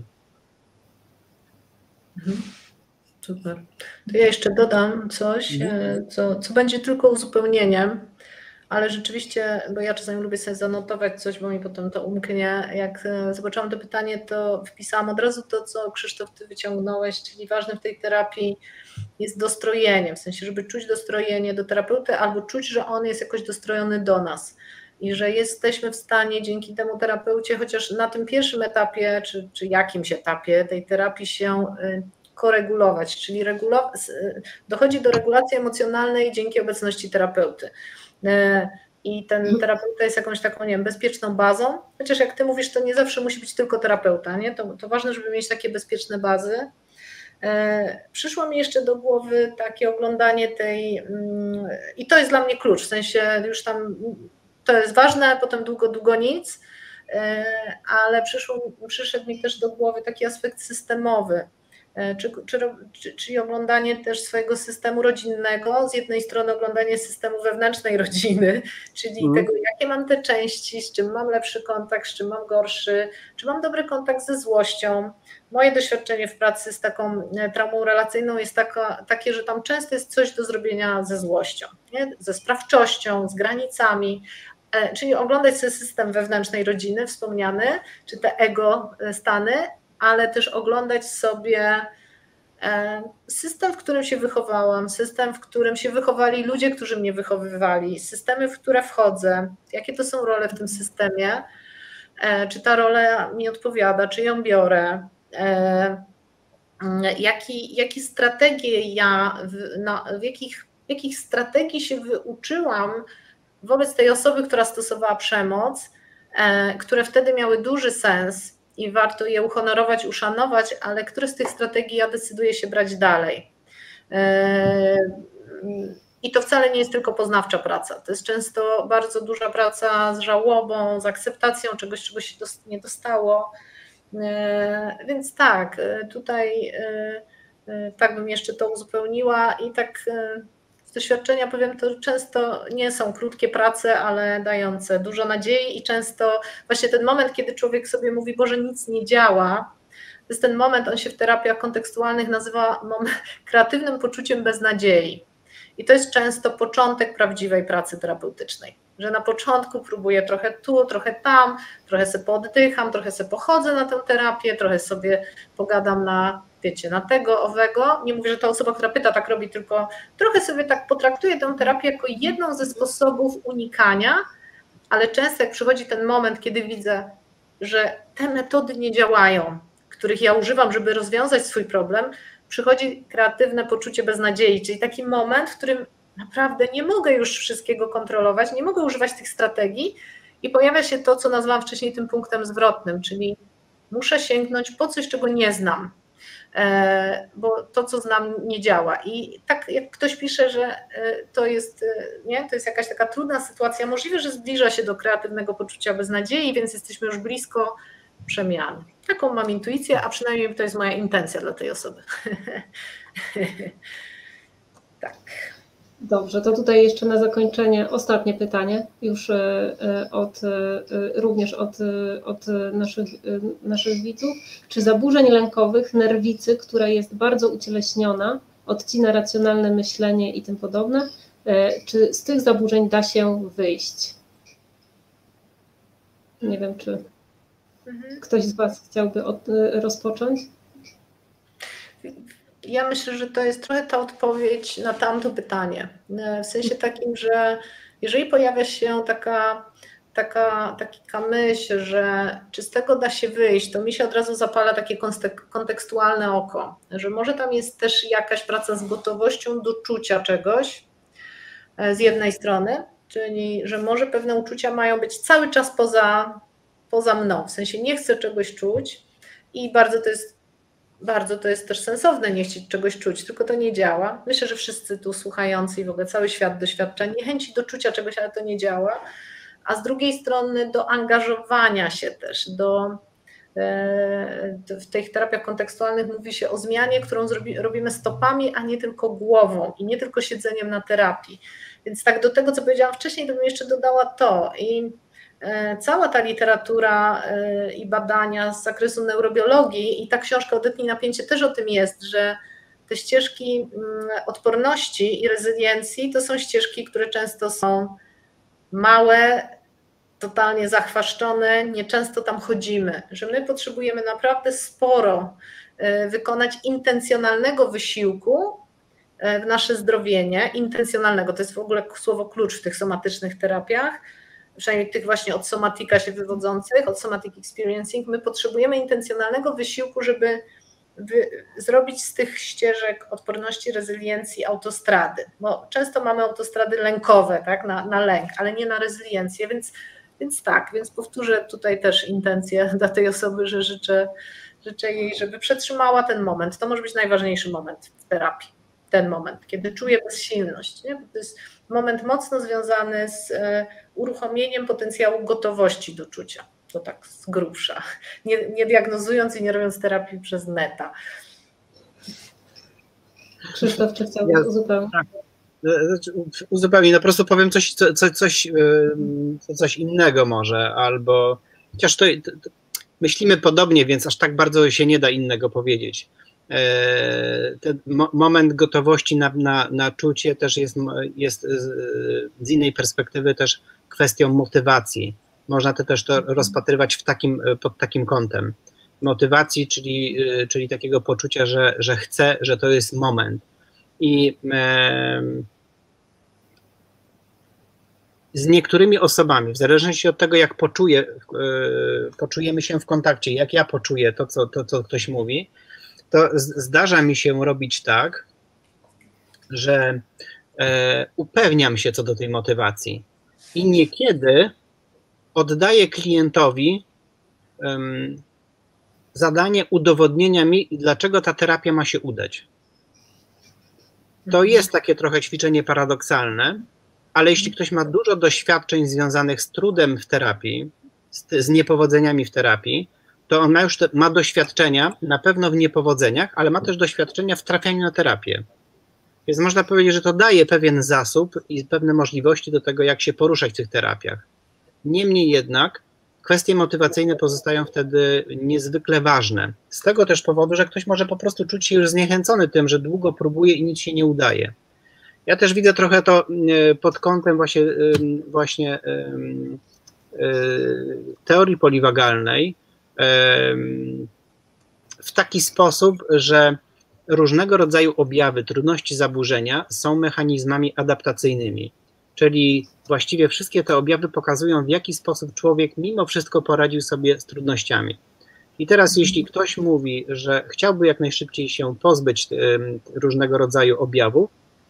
Super. To ja jeszcze dodam coś, co będzie tylko uzupełnieniem, ale rzeczywiście, bo ja czasami lubię sobie zanotować coś, bo mi potem to umknie. Jak zobaczyłam to pytanie, to wpisałam od razu to, co Krzysztof, ty wyciągnąłeś, czyli ważne w tej terapii jest dostrojenie, w sensie, żeby czuć dostrojenie do terapeuty albo czuć, że on jest jakoś dostrojony do nas i że jesteśmy w stanie dzięki temu terapeucie, chociaż na tym pierwszym etapie, czy jakimś etapie tej terapii się koregulować, czyli dochodzi do regulacji emocjonalnej dzięki obecności terapeuty. I ten terapeuta jest jakąś taką, nie wiem, bezpieczną bazą, chociaż jak ty mówisz, to nie zawsze musi być tylko terapeuta, nie? To ważne, żeby mieć takie bezpieczne bazy. Przyszło mi jeszcze do głowy takie oglądanie tej, i to jest dla mnie klucz, w sensie już tam to jest ważne, potem długo nic, ale przyszedł mi też do głowy taki aspekt systemowy, czyli oglądanie też swojego systemu rodzinnego, z jednej strony oglądanie systemu wewnętrznej rodziny, czyli tego, jakie mam te części, z czym mam lepszy kontakt, z czym mam gorszy, czy mam dobry kontakt ze złością. Moje doświadczenie w pracy z taką traumą relacyjną jest takie, że tam często jest coś do zrobienia ze złością, nie? Ze sprawczością, z granicami, czyli oglądać sobie system wewnętrznej rodziny wspomniany, czy te ego stany, ale też oglądać sobie system, w którym się wychowałam, system, w którym się wychowali ludzie, którzy mnie wychowywali, systemy, w które wchodzę, jakie to są role w tym systemie, czy ta rola mi odpowiada, czy ją biorę, jakie strategie jakich strategii się wyuczyłam wobec tej osoby, która stosowała przemoc, które wtedy miały duży sens i warto je uhonorować, uszanować, ale które z tych strategii ja decyduję się brać dalej. I to wcale nie jest tylko poznawcza praca, to jest często bardzo duża praca z żałobą, z akceptacją czegoś, czego się nie dostało. Więc tak, tutaj tak bym jeszcze to uzupełniła i tak z doświadczenia powiem, to często nie są krótkie prace, ale dające dużo nadziei i często właśnie ten moment, kiedy człowiek sobie mówi, Boże, nic nie działa, to jest ten moment, on się w terapiach kontekstualnych nazywa kreatywnym poczuciem beznadziei. I to jest często początek prawdziwej pracy terapeutycznej, że na początku próbuję trochę tu, trochę tam, trochę sobie pooddycham, trochę sobie pochodzę na tę terapię, trochę sobie pogadam na tego, owego. Nie mówię, że ta osoba, która pyta, tak robi, tylko trochę sobie tak potraktuję tę terapię jako jedną ze sposobów unikania, ale często jak przychodzi ten moment, kiedy widzę, że te metody nie działają, których ja używam, żeby rozwiązać swój problem, przychodzi kreatywne poczucie beznadziei, czyli taki moment, w którym naprawdę nie mogę już wszystkiego kontrolować, nie mogę używać tych strategii i pojawia się to, co nazwałam wcześniej tym punktem zwrotnym, czyli muszę sięgnąć po coś, czego nie znam, bo to, co znam, nie działa. I tak jak ktoś pisze, że to jest jakaś taka trudna sytuacja, możliwe, że zbliża się do kreatywnego poczucia beznadziei, więc jesteśmy już blisko przemiany. Taką mam intuicję, a przynajmniej to jest moja intencja dla tej osoby. Tak. Dobrze, to tutaj jeszcze na zakończenie ostatnie pytanie, już również od naszych widzów. Czy zaburzeń lękowych nerwicy, która jest bardzo ucieleśniona, odcina racjonalne myślenie i tym podobne, Czy z tych zaburzeń da się wyjść? Nie wiem, czy ktoś z Was chciałby rozpocząć? Ja myślę, że to jest trochę ta odpowiedź na tamto pytanie. W sensie takim, że jeżeli pojawia się taka myśl, że czy z tego da się wyjść, to mi się od razu zapala takie kontekstualne oko, że może tam jest też jakaś praca z gotowością do czucia czegoś z jednej strony, czyli że może pewne uczucia mają być cały czas poza mną, w sensie nie chcę czegoś czuć i bardzo to jest też sensowne nie chcieć czegoś czuć, tylko to nie działa. Myślę, że wszyscy tu słuchający i w ogóle cały świat doświadcza niechęci do czucia czegoś, ale to nie działa. A z drugiej strony do angażowania się też, w tych terapiach kontekstualnych mówi się o zmianie, którą robimy stopami, a nie tylko głową i nie tylko siedzeniem na terapii. Więc tak do tego, co powiedziałam wcześniej, to bym jeszcze dodała to. I cała ta literatura i badania z zakresu neurobiologii i ta książka Odetnij napięcie też o tym jest, że te ścieżki odporności i rezyliencji to są ścieżki, które często są małe, totalnie zachwaszczone, nieczęsto tam chodzimy, że my potrzebujemy naprawdę sporo wykonać intencjonalnego wysiłku w nasze zdrowienie, intencjonalnego, to jest w ogóle słowo klucz w tych somatycznych terapiach, przynajmniej tych właśnie od somatika się wywodzących, od somatic experiencing, my potrzebujemy intencjonalnego wysiłku, żeby zrobić z tych ścieżek odporności, rezyliencji autostrady, bo często mamy autostrady lękowe, tak, na lęk, ale nie na rezyliencję, więc powtórzę tutaj też intencję dla tej osoby, że życzę jej, żeby przetrzymała ten moment. To może być najważniejszy moment w terapii, ten moment, kiedy czuje bezsilność. Nie? To jest moment mocno związany z uruchomieniem potencjału gotowości do czucia. To tak z grubsza, nie diagnozując i nie robiąc terapii przez neta. Krzysztof, czy chciałbyś uzupełnić? Uzupełnię, no po prostu powiem coś innego może, albo chociaż to myślimy podobnie, więc aż tak bardzo się nie da innego powiedzieć. Ten moment gotowości na czucie też jest z innej perspektywy też kwestią motywacji. Można też to rozpatrywać pod takim kątem. Motywacji, czyli takiego poczucia, że chcę, że to jest moment. I z niektórymi osobami, w zależności od tego, jak poczujemy się w kontakcie, jak ja poczuję to, co ktoś mówi, to zdarza mi się robić tak, że upewniam się co do tej motywacji i niekiedy oddaję klientowi zadanie udowodnienia mi, dlaczego ta terapia ma się udać. To jest takie trochę ćwiczenie paradoksalne, ale jeśli ktoś ma dużo doświadczeń związanych z trudem w terapii, z niepowodzeniami w terapii, to on ma doświadczenia na pewno w niepowodzeniach, ale ma też doświadczenia w trafianiu na terapię. Więc można powiedzieć, że to daje pewien zasób i pewne możliwości do tego, jak się poruszać w tych terapiach. Niemniej jednak kwestie motywacyjne pozostają wtedy niezwykle ważne. Z tego też powodu, że ktoś może po prostu czuć się już zniechęcony tym, że długo próbuje i nic się nie udaje. Ja też widzę trochę to pod kątem właśnie teorii poliwagalnej w taki sposób, że różnego rodzaju objawy, trudności, zaburzenia są mechanizmami adaptacyjnymi. Czyli właściwie wszystkie te objawy pokazują, w jaki sposób człowiek mimo wszystko poradził sobie z trudnościami. I teraz jeśli ktoś mówi, że chciałby jak najszybciej się pozbyć różnego rodzaju objawów,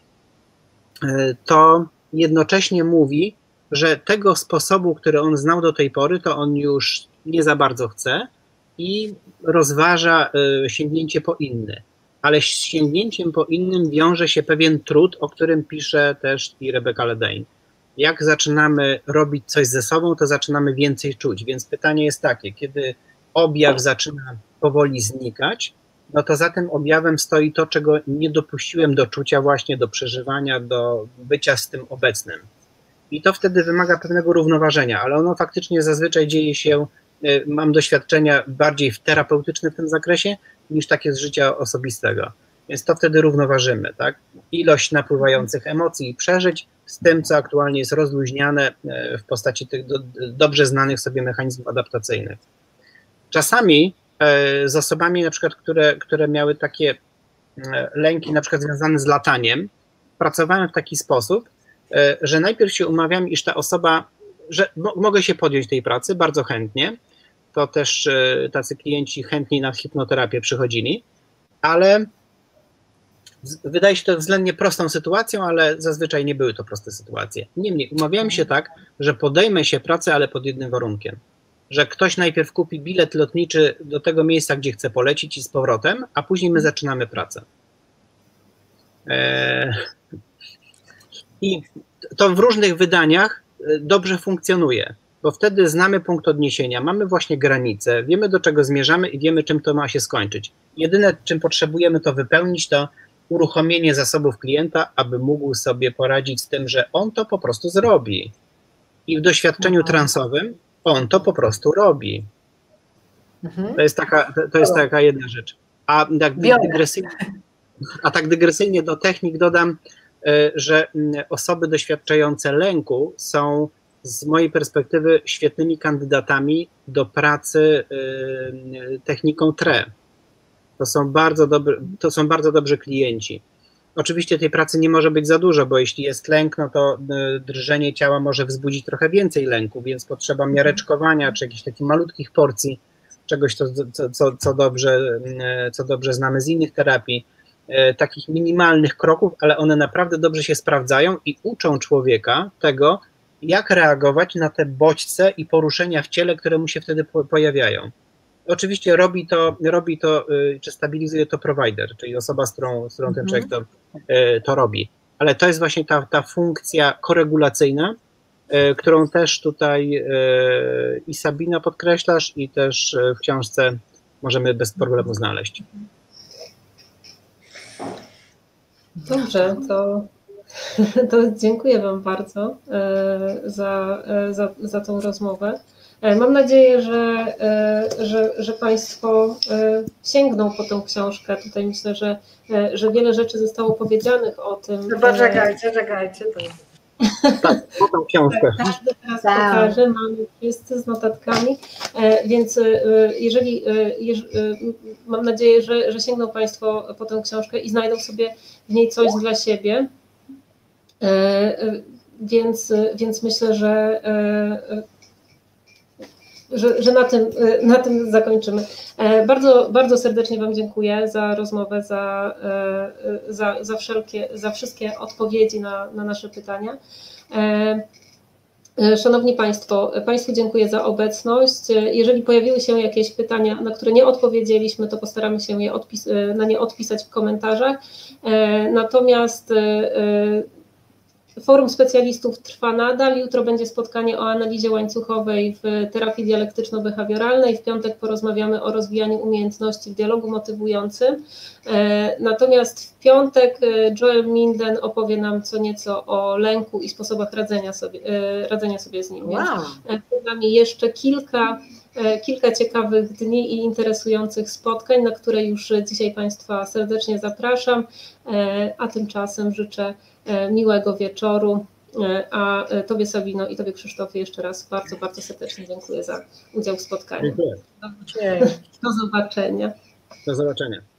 to jednocześnie mówi, że tego sposobu, który on znał do tej pory, to on już nie za bardzo chce i rozważa sięgnięcie po inny. Ale z sięgnięciem po innym wiąże się pewien trud, o którym pisze też i Rebecca Ledane. Jak zaczynamy robić coś ze sobą, to zaczynamy więcej czuć. Więc pytanie jest takie, kiedy objaw zaczyna powoli znikać, no to za tym objawem stoi to, czego nie dopuściłem do czucia, właśnie do przeżywania, do bycia z tym obecnym. I to wtedy wymaga pewnego równoważenia, ale ono faktycznie zazwyczaj dzieje się, mam doświadczenia bardziej terapeutyczne w tym zakresie, niż takie z życia osobistego. Więc to wtedy równoważymy, tak? Ilość napływających emocji i przeżyć z tym, co aktualnie jest rozluźniane w postaci tych dobrze znanych sobie mechanizmów adaptacyjnych. Czasami z osobami, na przykład, które miały takie lęki, na przykład związane z lataniem, pracowałem w taki sposób, że najpierw się umawiam, iż ta osoba, że mogę się podjąć tej pracy bardzo chętnie, to też tacy klienci chętniej na hipnoterapię przychodzili, ale wydaje się to względnie prostą sytuacją, ale zazwyczaj nie były to proste sytuacje. Niemniej umawiałem się tak, że podejmę się pracy, ale pod jednym warunkiem, że ktoś najpierw kupi bilet lotniczy do tego miejsca, gdzie chce polecić i z powrotem, a później my zaczynamy pracę. I to w różnych wydaniach dobrze funkcjonuje, bo wtedy znamy punkt odniesienia, mamy właśnie granice, wiemy, do czego zmierzamy i wiemy, czym to ma się skończyć. Jedyne, czym potrzebujemy to wypełnić, to uruchomienie zasobów klienta, aby mógł sobie poradzić z tym, że on to po prostu zrobi. I w doświadczeniu transowym on to po prostu robi. To jest taka jedna rzecz. A tak dygresyjnie do technik dodam, że osoby doświadczające lęku są z mojej perspektywy świetnymi kandydatami do pracy techniką TRE. To są bardzo dobrzy klienci. Oczywiście tej pracy nie może być za dużo, bo jeśli jest lęk, no to drżenie ciała może wzbudzić trochę więcej lęku, więc potrzeba miareczkowania czy jakichś takich malutkich porcji czegoś, co dobrze znamy z innych terapii, takich minimalnych kroków, ale one naprawdę dobrze się sprawdzają i uczą człowieka tego, jak reagować na te bodźce i poruszenia w ciele, które mu się wtedy pojawiają. Oczywiście robi to, czy stabilizuje to provider, czyli osoba, z którą ten człowiek to robi. Ale to jest właśnie ta funkcja koregulacyjna, którą też tutaj i Sabina podkreślasz, i też w książce możemy bez problemu znaleźć. Dobrze, to dziękuję Wam bardzo za tą rozmowę. Mam nadzieję, że Państwo sięgną po tę książkę. Tutaj myślę, że wiele rzeczy zostało powiedzianych o tym. No czekajcie. Tak, po tą książkę. Każdy teraz pokaże, mamy wszyscy z notatkami, więc mam nadzieję, że sięgną Państwo po tę książkę i znajdą sobie w niej coś dla siebie. Więc myślę, że na tym zakończymy. Bardzo, bardzo serdecznie Wam dziękuję za rozmowę, za wszystkie odpowiedzi na nasze pytania. Szanowni Państwo, Państwu dziękuję za obecność. Jeżeli pojawiły się jakieś pytania, na które nie odpowiedzieliśmy, to postaramy się na nie odpisać w komentarzach. Natomiast Forum Specjalistów trwa nadal. Jutro będzie spotkanie o analizie łańcuchowej w terapii dialektyczno-behawioralnej. W piątek porozmawiamy o rozwijaniu umiejętności w dialogu motywującym. Natomiast w piątek Joel Minden opowie nam co nieco o lęku i sposobach radzenia sobie z nim. Wow. Więc przed nami jeszcze kilka ciekawych dni i interesujących spotkań, na które już dzisiaj Państwa serdecznie zapraszam, a tymczasem życzę miłego wieczoru, a Tobie, Sabino, i Tobie, Krzysztofie, jeszcze raz bardzo, bardzo serdecznie dziękuję za udział w spotkaniu. Dziękuję. Do zobaczenia. Do zobaczenia.